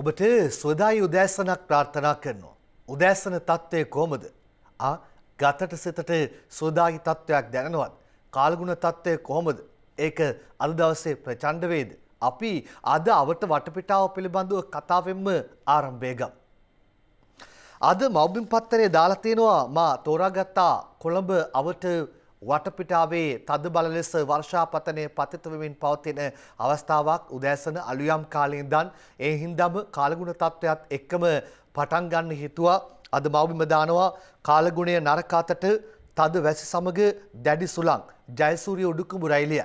ඔබට සුවදායි උදෑසනක් ප්‍රාර්ථනා කරනවා. උදෑසන තත්ත්වය කොහොමද? ගතට සිතට සුවදායි තත්ත්වයක් දැනෙනවද? කාලගුණ තත්ත්වය කොහොමද? ඒක අද දවසේ ප්‍රචණ්ඩ වේද? අපි අද අවට වටපිටාව පිළිබඳව කතාවෙන්ම ආරම්භය ගමු. අද මව්බිම් පත්තරේ දාලා තියෙනවා මා තෝරාගත්තා කොළඹ අවට වටපිටාවේ තද බල ලෙස වර්ෂාපතනය පතිත වෙමින් පවතින අවස්ථාවක් උදෑසන අලුයම් කාලේ ඉඳන් ඒ හින්දාම කාලගුණ තත්ත්වයක් එක්කම පටන් ගන්න හිතුවා. අද මව්බිම දානවා කාලගුණය නරක අතට තද වැසි සමග දැඩි සුළං ජයසූරිය උඩුකුඹු රැළිය.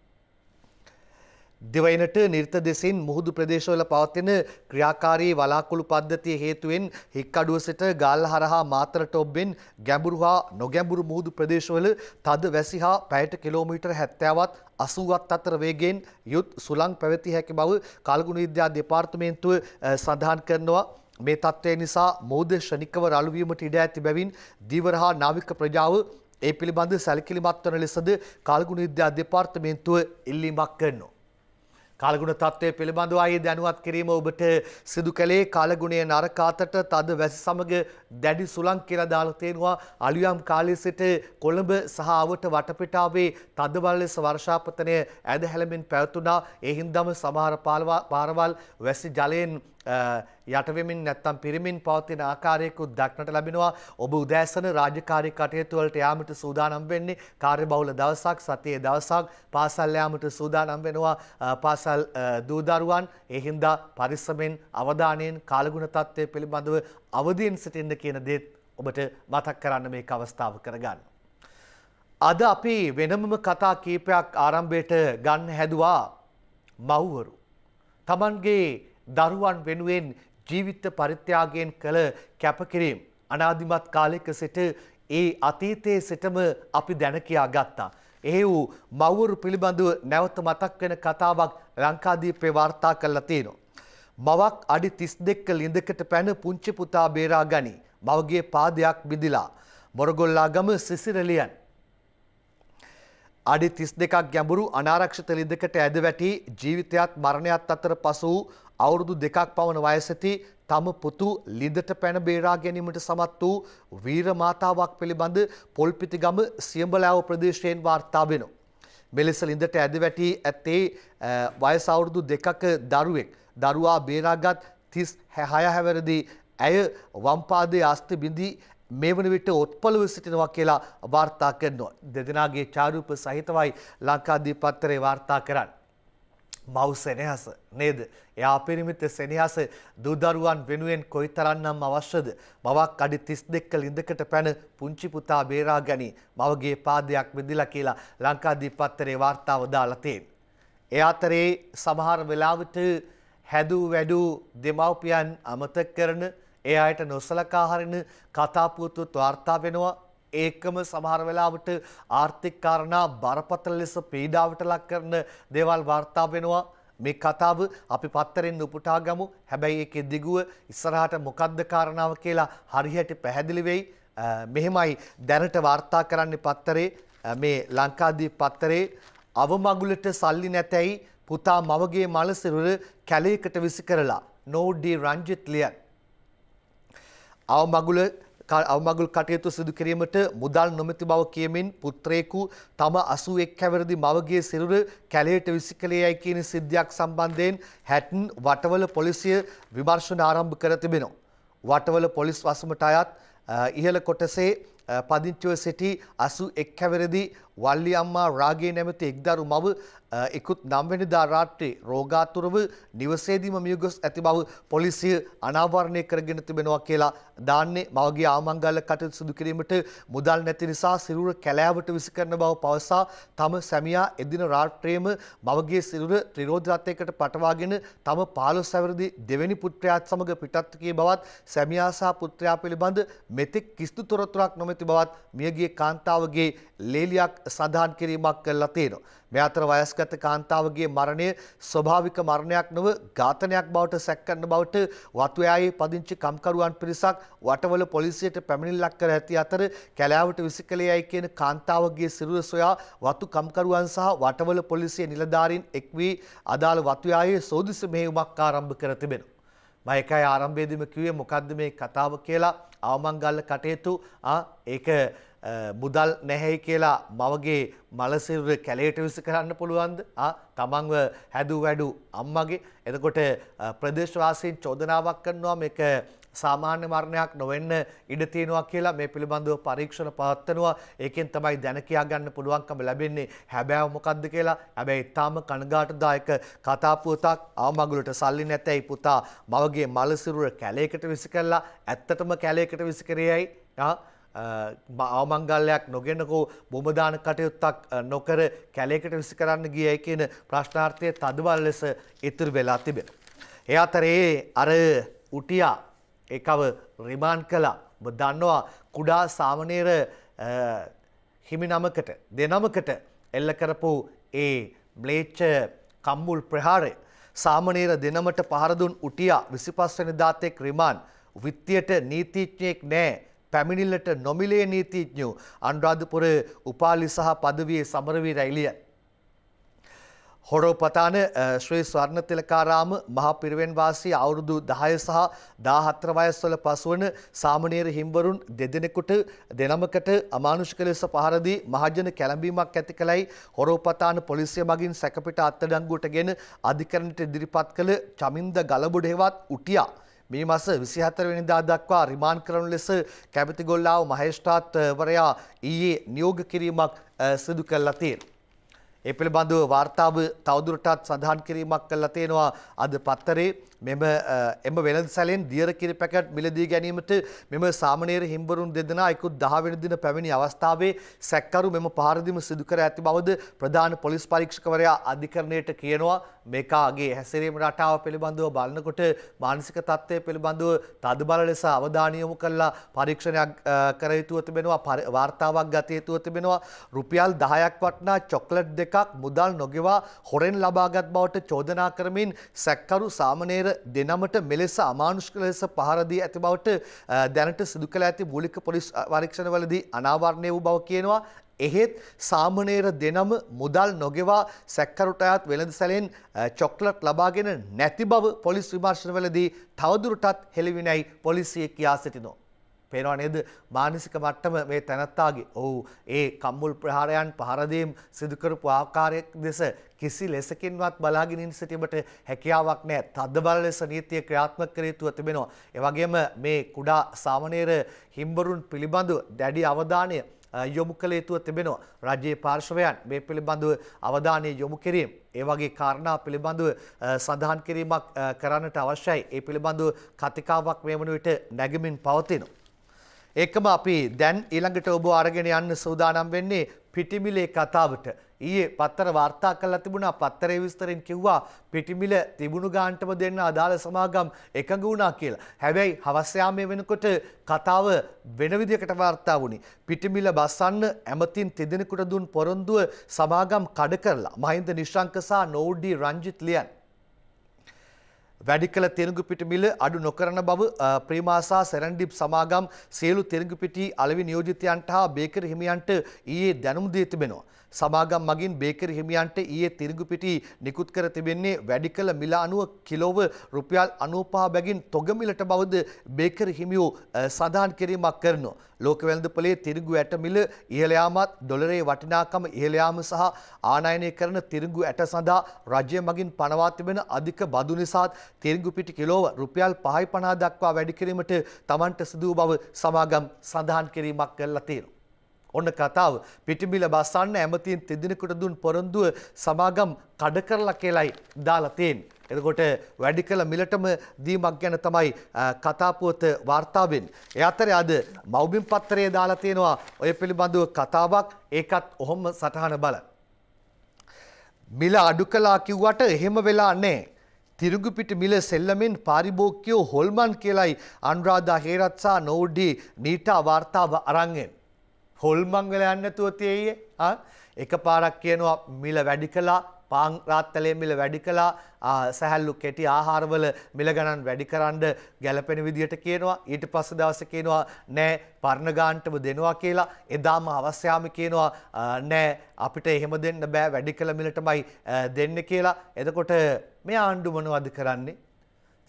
දිවයිනට නිර්ත දෙසින් මුහුදු ප්‍රදේශවල පවතින ක්‍රියාකාරී වලාකුළු පද්ධතිය හේතුවෙන් හික්කඩුව සිට ගාල්ල හරහා මාතරට ඔබ්බෙන් ගැඹුරු හා නොගැඹුරු මුහුදු ප්‍රදේශවල තද වැසි හා පැයට කිලෝමීටර් 70ත් 80ත් අතර වේගයෙන් යුත් සුළං පැවතිය හැකි බව කාලගුණ විද්‍යා දෙපාර්තමේන්තුව සඳහන් කරනවා. මේ තත්ත්වය නිසා මෝද ශනිකව රළු වීමට ඉඩ ඇති බැවින් දීවර හා නාවික ප්‍රජාව ඒ පිළිබඳ සැලකිලිමත් වන ලෙසද කාලගුණ විද්‍යා දෙපාර්තමේන්තුව ඉල්ලීමක් කරනවා. කාලගුණ තත්ත්වය පිළිබඳව ආයේ දැනුවත් කිරීම ඔබට සිදු කළේ කාලගුණයේ නරක අතට තද වැසි සමග දැඩි සුළං කියලා දාලා තියෙනවා. අලුයම් කාලයේ සිට කොළඹ සහ අවට වටපිටාවේ තද බල ලෙස වර්ෂාපතනය ඇද හැලමින් පැවතුණා. ඒ හින්දාම සමහර පාරවල් වැසි ජලයෙන් යටවෙමින් නැත්තම් පිරමින් පවතින ආකාරයකුත් දක්නට ලැබෙනවා. ඔබ උදෑසන රාජකාරී කටයුතු වලට යාමට සූදානම් වෙන්නේ කාර්යබහුල දවසක්, සතියේ දවසක් පාසල් යාමට සූදානම් වෙනවා පාසල් දූ දරුවන්. ඒ හින්දා පරිස්සමෙන් අවධානයෙන් කාලගුණ තත්ත්වය පිළිබඳව අවදීන් සිටින්න කියන දේත් ඔබට මතක් කරන්න මේක අවස්ථාව කරගන්න. අද අපි වෙනමම කතා කීපයක් ආරම්භයට ගන්න හැදුවා. මව්වරු තමන්ගේ දරුවන් වෙනුවෙන් ජීවිත පරිත්‍යාගයෙන් කළ කැපකිරීම අනාදිමත් කාලයක සිට ඒ අතීතයේ සිටම අපි දැන කියා ගත්තා. ඒ වූ මව්වරු පිළිබඳව නැවත මතක් වෙන කතාවක් ලංකාදීපේ වාර්තා කරලා තියෙනවා. මවක් අඩි 32ක ලිඳකට පැන පුංචි පුතා බේරා ගනි. මවගේ පාදයක් බිඳිලා. මොරගොල්ලාගම සිසිරලියන් අඩි 32ක් ගැඹුරු අනාරක්ෂිත ලිඳකට ඇද වැටි ජීවිතයත් මරණයත් අතර පසු වූ අවුරුදු 2ක් පමණ වයසති තම පුතු ලිඳට පැන බේරා ගැනීමට සමත් වූ වීර මාතාවක් පිළිබඳ පොල්පිටිගම සියඹලාව ප්‍රදේශයෙන් වාර්තා වෙනවා. මෙලෙස ලිඳට ඇද වැටි ඇත්තේ වයස අවුරුදු 2ක දරුවෙක්. දරුවා බේරාගත් 36 හැවිරිදි ඇය වම් පාදයේ අස්ථි බිඳී මේ වන විට ඔත්පලව සිටිනවා කියලා වාර්තා කරනවා. දෙදෙනාගේ ඡායාරූප සහිතවයි ලංකාදීප පත්තරේ වාර්තා කරන්නේ. මව් සෙනෙහස නේද? එයා අපරිමිත සෙනෙහස දූ දරුවන් වෙනුවෙන් කොයිතරම්නම් අවශ්‍යද? මවක් අඩි 32ක ලිඳකට පැන පුංචි පුතා බේරා ගනි. මවගේ පාදයක් බිඳිලා කියලා ලංකාදීප පත්තරේ වාර්තාව දාලා තියෙනවා. ඒ අතරේ සමහර වෙලාවට හැදූ වැඩූ දෙමව්පියන් අමතක කරන ඒ අයට නොසලකා හරින කතා පුවතුත් වාර්තා වෙනවා. ඒකම සමහර වෙලාවට ආර්ථික කාරණා බරපතල ලෙස පීඩාවට ලක් කරන දේවල් වාර්තා වෙනවා. මේ කතාව අපි පත්තරෙන් උපුටා ගමු. හැබැයි ඒකේ දිගුව ඉස්සරහට මොකද්ද කාරණාව කියලා හරියට පැහැදිලි වෙයි. මෙහෙමයි දැනට වාර්තා කරන්නේ පත්තරේ. මේ ලංකාදීප පත්තරේ අවමගුලට සල්ලි නැතැයි පුතා මවගේ මල සිරුර කැලයකට විසි කරලා නෝඩ්ඩී රංජිත් ලියන්. අවමගුල් කටයුතු සිදු කිරීමට මුදල් නොමැති බව කියමින් පුත්‍රයෙකු තම 81 හැවිරිදි මවගේ සිරුර කැලයට විසි කළේයයි කියන සිද්ධියක් සම්බන්ධයෙන් හැටන් වටවල පොලිසිය විමර්ශන ආරම්භ කර තිබෙනවා. වටවල පොලිස් වසමට අයත් ඉහළ කොටසේ පදිංචිව සිටි 81 හැවිරිදි වල්ලි අම්මා රාගේ නැමැති එක්දරු මව ඉකුත් 9 වෙනිදා රාත්‍රියේ රෝගාතුරව නිවසේදීම මියගොස් ඇති බව පොලිසිය අනාවරණය කරගෙන තිබෙනවා කියලා දාන්නේ. මවගේ ආමංගල්‍ය කටයුතු සිදු කිරීමට මුදල් නැති නිසා සිරුර කැලෑවට විසි කරන බව පවසා තම සැමියා එදින රාත්‍රියේම මවගේ සිරුර ත්‍රිරෝධ රථයකට පටවාගෙන තම 15 හැවිරිදි දෙවෙනි පුත්‍රයාත් සමග පිටත් ගිය බවත් සැමියා සහ පුත්‍රයා පිළිබඳ මෙතෙක් කිසිදු තොරතුරක් නොමැති බවත් මියගිය කාන්තාවගේ ලේලියක් සඳහන් කිරීමක් කළා තියෙනවා. මේ අතර වයස්ගත කාන්තාවගේ මරණය ස්වභාවික මරණයක් නොව ඝාතනයක් බවට සැක කරන බවට වතුයායේ පදිංචි කම්කරුවන් පිරිසක් වටවල පොලිසියට පැමිණිල්ලක් කර ඇති අතර කැලෑවට විසිකලෙයයි කියන කාන්තාවගේ සිරුර සොයා වතු කම්කරුවන් සහ වටවල පොලිසිය නිලධාරීන් එක් වී අදාළ වතුයායේ සෝදිසි මෙහෙයුමක් ආරම්භ කර තිබෙනවා. මම ඒකයි ආරම්භයේදීම කිව්වේ මොකද්ද මේ කතාව කියලා. අවමංගල්‍ය කටයුතු ඒක මුදල් නැහැයි කියලා මවගේ මලසිරුර කැලේට විස කරන්න පුළුවන්ද? තමන්ව හැදු වැඩු අම්මගේ. එතකොට ප්‍රදේශවාසීන් චෝදනාවක් කරනවා මේක සාමාන්‍ය මරණයක් නොවෙන්න ඉඩ තියෙනවා කියලා. මේ පිළිබඳව පරීක්ෂණ පවත්වනවා. ඒකෙන් තමයි දැන කියා ගන්න පුළුවන්කම ලැබෙන්නේ හැබැයි මොකද්ද කියලා. හැබැයි තාම කනගාටුදායක කතා පුවතක්. අවමගුලට සල්ලි නැතයි පුතා මවගේ මලසිරුර කැලේකට විස කළා. ඇත්තටම කැලේකට විස කරේයි අවමංගල්‍යයක් නොගෙනකෝ බොමදාන කටයුත්තක් නොකර කැලේකට විස කරන්න ගියයි කියන ප්‍රශ්නාර්ථය තදබල ලෙස ඉතුරු වෙලා තිබෙනවා. ඒ අතරේ අර උටියා එකව රිමාන්ඩ් කළා. ඔබ දන්නවා කුඩා සාමණේර හිමිනමකට දෙනමකට එල්ල කරපු ඒ ම්ලේච්ඡ කම්මුල් ප්‍රහාරය සාමණේර දෙනමට පහර දුන් උටියා 25 වෙනිදාත් එක් රිමාන්ඩ්. විත්තියට නීතිඥයෙක් නැහැ. පැමිණිල්ලට නොමිලේ නීතිඥයෝ අනුරාධපුර උපාලි සහ පදවියේ සමරවීර එළිය. හොරෝපතාන ශ්‍රී ස්වර්ණතිලකාරාම මහා පිරිවෙන් වාසී අවුරුදු 10 සහ 14 වයස්වල පසුවන සාමණේර හිම්වරුන් දෙදෙනෙකුට දෙනමකට අමානුෂික ලෙස පහර දී මහජන කැළඹීමක් ඇති කළයි හොරෝපතාන පොලිසිය මගින් සැකපිට අත්අඩංගුවටගෙන අධිකරණයට ඉදිරිපත් කළ චමින්ද ගලබොඩ හෙවත් උටියා මේ මාස 24 වෙනිදා දක්වා රිමාන්ඩ් කරන ලෙස කැපිතිගොල්ලාව මහේස්ත්‍රාත්වරයා ඊයේ නියෝග කිරීමක් සිදු කළා තියෙනවා. ඒ පිළිබඳව වාර්තාව තවදුරටත් සඳහන් කිරීමක් කළා තියෙනවා අද පත්තරේ. එම වෙළඳසැලෙන් දියර කිරි පැකට් මිලදී ගැනීමට මෙම සාමණේර හිම්වරුන් දෙදෙනා ඉක්ුත් 10 වෙනි දින පැමිණි අවස්ථාවේ සැකකරු මෙම පහරදීම සිදු කර ඇති බවද ප්‍රධාන පොලිස් පරීක්ෂකවරයා අධිකරණයට කියනවා. මේකාගේ හැසිරීම රටාව පිළිබඳව බලනකොට මානසික තත්ත්වය පිළිබඳව තදබල ලෙස අවධානය යොමු කළා පරීක්ෂණයක් කර යුතුව තිබෙනවා. වාර්තාවක් ගත යුතුව තිබෙනවා. රුපියල් 10ක් වටනා චොක්ලට් දෙකක් මුදල් නොගෙවා හොරෙන් ලබාගත් බවට චෝදනා කරමින් සැකකරු සාමණේර දෙනමට මෙලෙස අමානුෂික ලෙස පහර දී ඇති බවට දැනට සිදු කළ ඇති මූලික පොලිස් පරීක්ෂණවලදී අනාවරණය වූ බව කියනවා. එහෙත් සාමණේර දෙනම මුදල් නොගෙවා සැකකරුට අයත් වෙළඳසැලෙන් චොක්ලට් ලබාගෙන නැති බව පොලිස් විමර්ශනවලදී තවදුරටත් හෙළිවිනයි පොලිසිය කියා සිටිනවා. පේනවා නේද මානසික මට්ටම මේ තැනත්තාගේ. ඔව් ඒ කම්මුල් ප්‍රහාරයන් පහරදීම් සිදු කරපු ආකාරයක් දෙස කිසි ලෙසකින්වත් බලාගෙන ඉන්න සිටීමට හැකියාවක් නැහැ. තදබල ලෙස නීතිය ක්‍රියාත්මක කර යුතුව තිබෙනවා. ඒ වගේම මේ කුඩා සාමණේර හිම්වරුන් පිළිබඳව දැඩි අවධානය යොමු කළ යුතුව තිබෙනවා. රාජ්‍යීය පාර්ශවයන් මේ පිළිබඳව අවධානය යොමු කිරීම ඒ වගේ කාරණා පිළිබඳව සඳහන් කිරීමක් කරන්නට අවශ්‍යයි. ඒ පිළිබඳව කතිකාවක් මේ වන විට නැගමින් පවතිනවා. ඒකම අපි දැන් ඊළඟට ඔබ අරගෙන යන්න සූදානම් වෙන්නේ පිටිමිලේ කතාවට. ඊයේ පත්තර වාර්තා කළා තිබුණා. පත්තරේ විස්තරෙන් කිව්වා පිටිමිල තිබුණු ගාන්ටම දෙන්න අදාළ සමාගම් එකඟ වුණා කියලා. හැබැයි හවස යාමේ වෙනකොට කතාව වෙන විදිහකට වාර්තා වුණේ. පිටිමිල බස්සන්න ඇමතින් තිදෙනෙකුට දුන් පොරොන්දුව සමාගම් කඩ කරලා මහින්ද නිශ්ශංක සහ නෝඩි රංජිත් ලියන් වැඩිකල තෙරඟු පිටි මිල අඩු නොකරන බව ප්‍රීමාසා සෙරන්ඩිප් සමාගම් සියලු තෙරඟු පිටි අලෙවි නියෝජිතයන්ට හා බේකරි හිමියන්ට ඊයේ දැනුම් දී තිබෙනවා. සමාගම් මගින් බේකරි හිමියන්ට ඊයේ තෙරඟු පිටි නිකුත් කර තිබෙන්නේ වැඩිකල මිල අනුව කිලෝව රුපියල් 95 බැගින් තොග මිලට බවද බේකරි හිමියෝ සඳහන් කිරීමක් කරනවා. ලෝක වෙළඳපොලේ තිරිඟු ඇට මිල ඉහළ යාමත් ඩොලරේ වටිනාකම ඉහළ යාම සහ ආනයනය කරන තිරිඟු ඇට සඳහා රජය මගින් පනවා තිබෙන අධික බදු නිසාත් තිරිඟු පිටි කිලෝව රුපියල් 5.50 දක්වා වැඩි කිරීමට Tamanට සිදු වූ බව සමාගම් සඳහන් කිරීමක් කළා තියෙනවා. ඔන්න කතාව පිටිමිල බස්සන්න ඇමතින් තිදෙනෙකුට දුන් පොරොන්දුව සමාගම් කඩ කරලා කියලායි දාලා තියෙන්නේ. එතකොට වැඩි කළ මිලටම දීමක් ගැන තමයි කතා පුවත වාර්තා වෙන්නේ. ඒ අතරේ අද මව්බිම් පත්තරයේ දාලා තියෙනවා ඔය පිළිබඳව කතාවක්. ඒකත් ඔහොම සටහන බලන්න. මිල අඩු කළා කිව්වට එහෙම වෙලා නැහැ. තිරිඟු පිටි මිල සෙල්ලමින් පාරිභෝගිකයෝ හොල්මන් කියලායි අනුරාධා හේරත් සහ නෝඩි නීටා වාර්තාව අරන් එන්නේ. හොල්මන් වෙලා යන්නේ නැතුව තියෙන්නේ. එකපාරක් කියනවා මිල වැඩි කළා, පාන් රාත්තලේ මිල වැඩි කළා, සහැල්ලු කෙටි ආහාරවල මිල ගණන් වැඩි කරන්න ගැළපෙන විදියට කියනවා. ඊට පස්සේ දවසේ කියනවා නෑ පර්ණ ගාන්ටම දෙනවා කියලා. එදාම අවශ්‍යාම කියනවා නෑ අපිට එහෙම දෙන්න බෑ වැඩි කළ මිලටමයි දෙන්නේ කියලා. එතකොට මේ ආණ්ඩුව මොනවද කරන්නේ?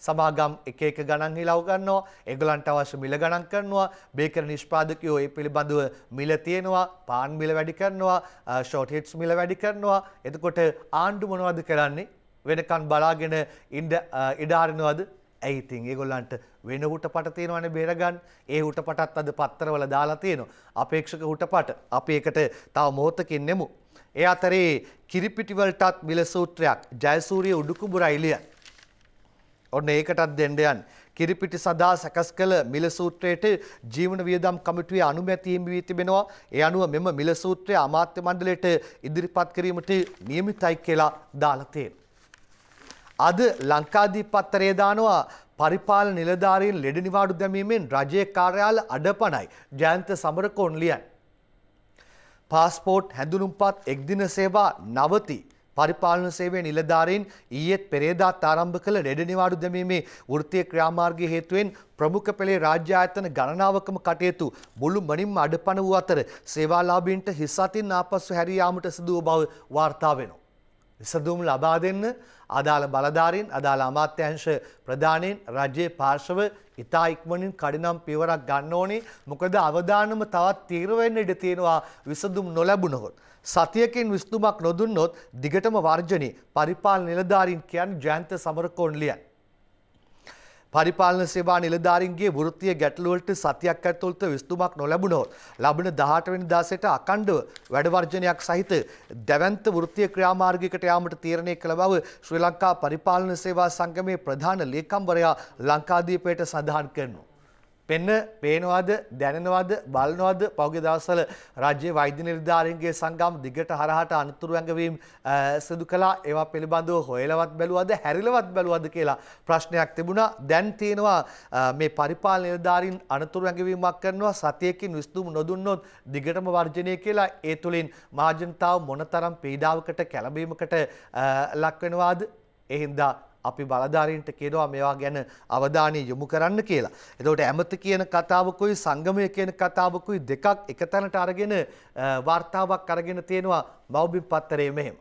සමාගම් එක ගණන් හිලව් ගන්නවා. ඒගොල්ලන්ට අවශ්‍ය මිල ගණන් කරනවා. බේකරි නිෂ්පාදකයෝ ඒ පිළිබඳව මිල තියෙනවා. පාන් මිල වැඩි කරනවා. ෂෝට් හිට්ස් මිල වැඩි කරනවා. එතකොට ආණ්ඩු මොනවද කරන්නේ? වෙනකන් බලාගෙන ඉඩ හරිනවද? ඇයි ඉතින් ඒගොල්ලන්ට වෙන හුටපට තියෙනවනේ බේරගන්න. ඒ හුටපටත් අද පත්තරවල දාලා තියෙනවා. අපේක්ෂක හුටපට. අපි ඒකට තව මොහොතකින් නෙමු. ඒ අතරේ කිරිපිටි වලටත් මිල සූත්‍රයක් ජයසූරිය උඩුකුඹුර අයිලිය. ඔන්න ඒකටත් දෙන්න යන්න. කිරිපිටි සඳහා සකස් කළ මිල සූත්‍රයට ජීවන වියදම් කමිටුවේ අනුමැතිය හිමි වී තිබෙනවා. ඒ අනුව මෙම මිල සූත්‍රය අමාත්‍ය මණ්ඩලයට ඉදිරිපත් කිරීමට නියමිතයි කියලා දාලා තියෙනවා. අද ලංකාදීප පත්තරේ දානවා පරිපාලන නිලධාරීන් ලෙඩ නිවාඩු දැමීමෙන් රජයේ කාර්යාල අඩපණයි. ජයන්ත සමරකෝන් ලියන්නේ. පාස්පෝර්ට් හැඳුනුම්පත් එක්දින සේවා නවති. පරිපාලන සේවයේ නිලධාරීන් ඊයේත් පෙරේදාත් ආරම්භ කළ ලෙඩ නිවාඩු දැමීමේ වෘත්තීය ක්‍රියාමාර්ගයේ හේතුවෙන් ප්‍රමුඛ පෙළේ රාජ්‍ය ආයතන ගණනාවකම කටයුතු මුළුමනින්ම අඩපණ වූ අතර සේවාලාභීන්ට හිස් අතින් ආපසු හැරී යාමට සිදු වූ බව වාර්තා වෙනවා. විසඳුම් ලබා දෙන්න අදාළ බලධාරීන් අදාළ අමාත්‍යාංශ ප්‍රධානීන් රජයේ පාර්ශව ඉතා ඉක්මනින් කඩිනම් පියවරක් ගන්න ඕනේ. මොකද අවදානම තවත් තීව්‍ර වෙන්න ඉඩ තියෙනවා විසඳුම් නොලැබුණොත්. සතියකින් විසඳුමක් නොදුන්නොත් දිගටම වර්ජනේ පරිපාලන නිලධාරීන් කියන්නේ ජයන්ත සමරකෝන් ලියන්නේ. පරිපාලන සේවා නිලධාරීන්ගේ වෘත්තීය ගැටලු වලට සතියක් ඇතුළත විසඳුමක් නොලැබුණොත් ලබන 18 වෙනිදා සිට අඛණ්ඩව වැඩ වර්ජනයක් සහිත දැවැන්ත වෘත්තීය ක්‍රියාමාර්ගයකට යාමට තීරණය කළ බව ශ්‍රී ලංකා පරිපාලන සේවා සංගමේ ප්‍රධාන ලේකම්වරයා ලංකාදීපයට සඳහන් කරනවා. පේනවාද දැනෙනවාද බලනවාද පෞගේ දවස්වල රාජ්‍ය වෛද්‍ය නිලධාරීන්ගේ සංගම් දිගට හරහට අනුතුරු ඇඟවීම් සිදු කළා. ඒවා පිළිබඳව හොයලවත් බැලුවද හැරිලවත් බැලුවද කියලා ප්‍රශ්නයක් තිබුණා. දැන් තියෙනවා මේ පරිපාලන නිලධාරීන් අනුතුරු ඇඟවීමක් කරනවා සතියකින් විසඳුම් නොදුන්නොත් දිගටම වර්ජනය කියලා. ඒ තුලින් මහජනතාව මොනතරම් පීඩාවකට කැළඹීමකට ලක් වෙනවාද? ඒ හින්දා අපි බලධාරීන්ට කියනවා මේවා ගැන අවධානය යොමු කරන්න කියලා. එතකොට ඇමති කියන කතාවකුයි සංගමය කියන කතාවකුයි දෙකක් එකතැනට අරගෙන වාර්තාවක් අරගෙන තියෙනවා මව්බිම් පත්තරේ මෙහෙම.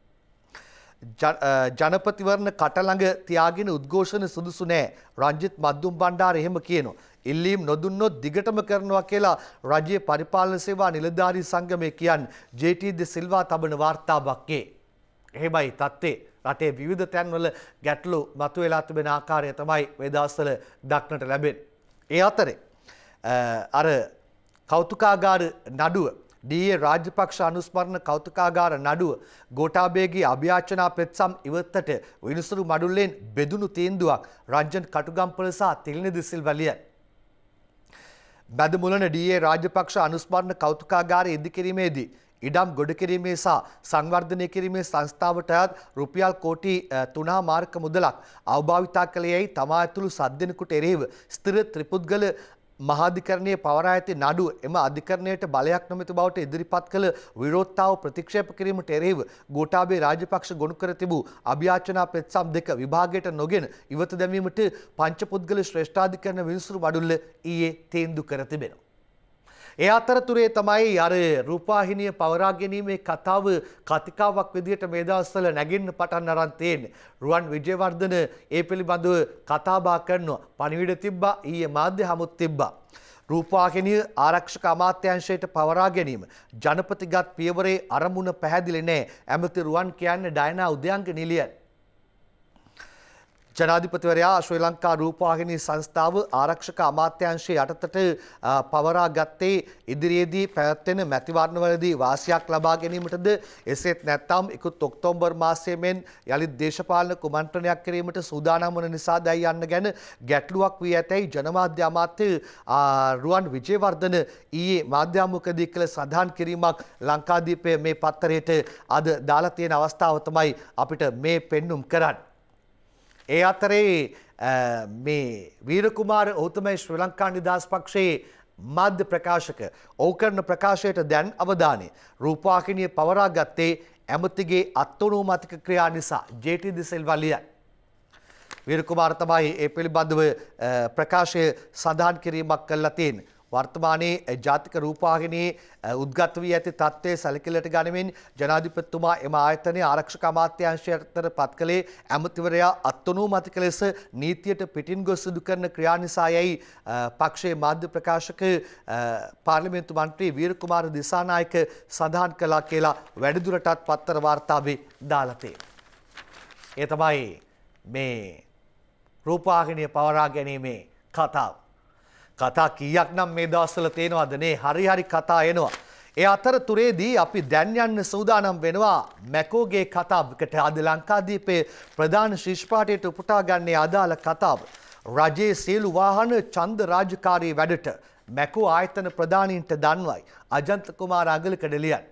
ජනපතිවරණ කට ළඟ තියාගෙන උද්ඝෝෂණ සුදුසු නෑ. රංජිත් මද්දුම් බණ්ඩාර එහෙම කියනවා. ඉල්ලීම් නොදුන්නොත් දිගටම කරනවා කියලා රජයේ පරිපාලන සේවා නිලධාරී සංගමය කියන්නේ ජේ.ටී. ද සිල්වා තබන වාර්තාවක්ේ. එහෙමයි තත්ත්වේ. රටේ විවිධ තැන්වල ගැටලු මතුවලා තිබෙන ආකාරය තමයි මේ දවස්වල දක්නට ලැබෙන්නේ. ඒ අතරේ අර කෞතුකාගාර නඩුව ඩී.ඒ. රාජපක්ෂ අනුස්මරණ කෞතුකාගාර නඩුව ගෝඨාභයගේ අභියාචනා පෙත්සම් ඉවතට විනිසුරු මඩුල්ලෙන් බෙදුණු තීන්දුවක් රංජන් කටුගම්පොළ සහ තිල්නිදි සිල්වා ලියන. බැදමුලන ඩී.ඒ. රාජපක්ෂ අනුස්මරණ කෞතුකාගාරය ඉදිකිරීමේදී ඉඩම් ගොඩ කිරීමේ සහ සංවර්ධනය කිරීමේ සංස්ථාවට අයත් රුපියල් කෝටි 3 මාර්ක මුදලක් අවභාවිතා කළේයි තමා ඇතුළු 7 දෙනෙකුට එරෙහිව ස්ථිර ත්‍රිපුද්ගල මහාධිකරණයේ පවරා ඇති නඩුව එම අධිකරණයට බලයක් නොමැති බවට ඉදිරිපත් කළ විරෝධතාව ප්‍රතික්ෂේප කිරීමට එරෙහිව ගෝඨාභය රාජපක්ෂ ගොනු කර තිබූ අභියාචනා පෙත්සම් දෙක විභාගයට නොගෙන ඉවත දැමීමට පංචපුද්ගල ශ්‍රේෂ්ඨාධිකරණ විනිසුරු මඩුල්ල ඊයේ තීන්දුව කර තිබෙනවා. ඒ අතරතුරේ තමයි අර රූපවාහිනිය පවරා ගැනීමේ කතාව කතිකාවක් විදියට මේ දවස්වල නැගින්න පටන් අරන් තියෙන්නේ. රුවන් විජේවර්ධන ඒ පිළිබඳව කතාබහ කරනවා. පණිවිඩ තිබ්බා ඊයේ මාධ්‍ය හමුත් තිබ්බා. රූපවාහිනිය ආරක්ෂක අමාත්‍යාංශයට පවරා ගැනීම ජනපතිගත් පියවරේ අරමුණ පැහැදිලි නෑ. ඇමති රුවන් කියන්නේ ඩයනා උදයන්ග නිලියන්. ජනාධිපතිවරයා ශ්‍රී ලංකා රූපවාහිනී සංස්ථාව ආරක්ෂක අමාත්‍යාංශයේ යටතට පවරා ගත්තේ ඉදිරියේදී පැවැත්වෙන මැතිවරණවලදී වාසියක් ලබා ගැනීමටද එසේත් නැත්නම් ඉකුත් ඔක්තෝබර් මාසයේ මෙන් යලිත් දේශපාලන කුමන්ත්‍රණයක් කිරීමට සූදානම් වන නිසාදයි යන්න ගැන ගැටලුවක් වී ඇතැයි ජනමාධ්‍ය අමාත්‍ය රුවන් විජේවර්ධන ඊයේ මාධ්‍යාමුඛදී කළ සඳහන් කිරීමක් ලංකාදීපයේ මේ පත්තරේට අද දාලා තියෙන අවස්ථාව තමයි අපිට මේ පෙන්눔 කරන්නේ. ඒ අතරේ මේ වීරකුමාර ඔහුතමයි ශ්‍රී ලංකා නිදහස් පක්ෂයේ මාධ්‍ය ප්‍රකාශක ඔහු කරන ප්‍රකාශයට දැන් අවධානය රූපවාහිනිය පවරා ගත්තේ ඇමතිගේ අත්අනුමතික ක්‍රියා නිසා ජේ.ටී. ද සිල්වා ලියයි. වීරකුමාර තමයි ඒ පිළිබඳව ප්‍රකාශය සඳහන් කිරීමක් කළා තියෙන්නේ. වර්තමානයේ ජාතික රූපවාහිනියේ උද්ගත වී ඇති තත්ත්වයේ සැලකිල්ලට ගනිමින් ජනාධිපතිතුමා එම ආයතනයේ ආරක්ෂක අමාත්‍යාංශයට පත් කළේ ඇමතිවරයා අත්අනුමතික ලෙස නීතියට පිටින් ගොස් සිදු කරන ක්‍රියා නිසා යයි පක්ෂයේ මාධ්‍ය ප්‍රකාශක පාර්ලිමේන්තු මන්ත්‍රී වීරකුමාර දිසානායක සඳහන් කළා කියලා වැඩිදුරටත් පත්තර වාර්තාවේ දාලා තියෙනවා. ඒ තමයි මේ රූපවාහිනිය පවරා ගැනීමේ කතාව. කතා කීයක් නම් මේ දවස්වල තේනවද නේ? හරි කතා එනවා. ඒ අතරතුරේදී අපි දැන් යන්න සූදානම් වෙනවා මැකෝගේ කතාවකට. අද ලංකාදීපේ ප්‍රධාන ශිෂ්පාටයට උපුටා ගන්නේ අදාළ කතාව. රජයේ සියලු වාහන ඡන්ද රාජකාරී වැඩට මැකෝ ආයතන ප්‍රධානීන්ට දන්වයි. අජන්ත කුමාර අගලකඩ ලියන.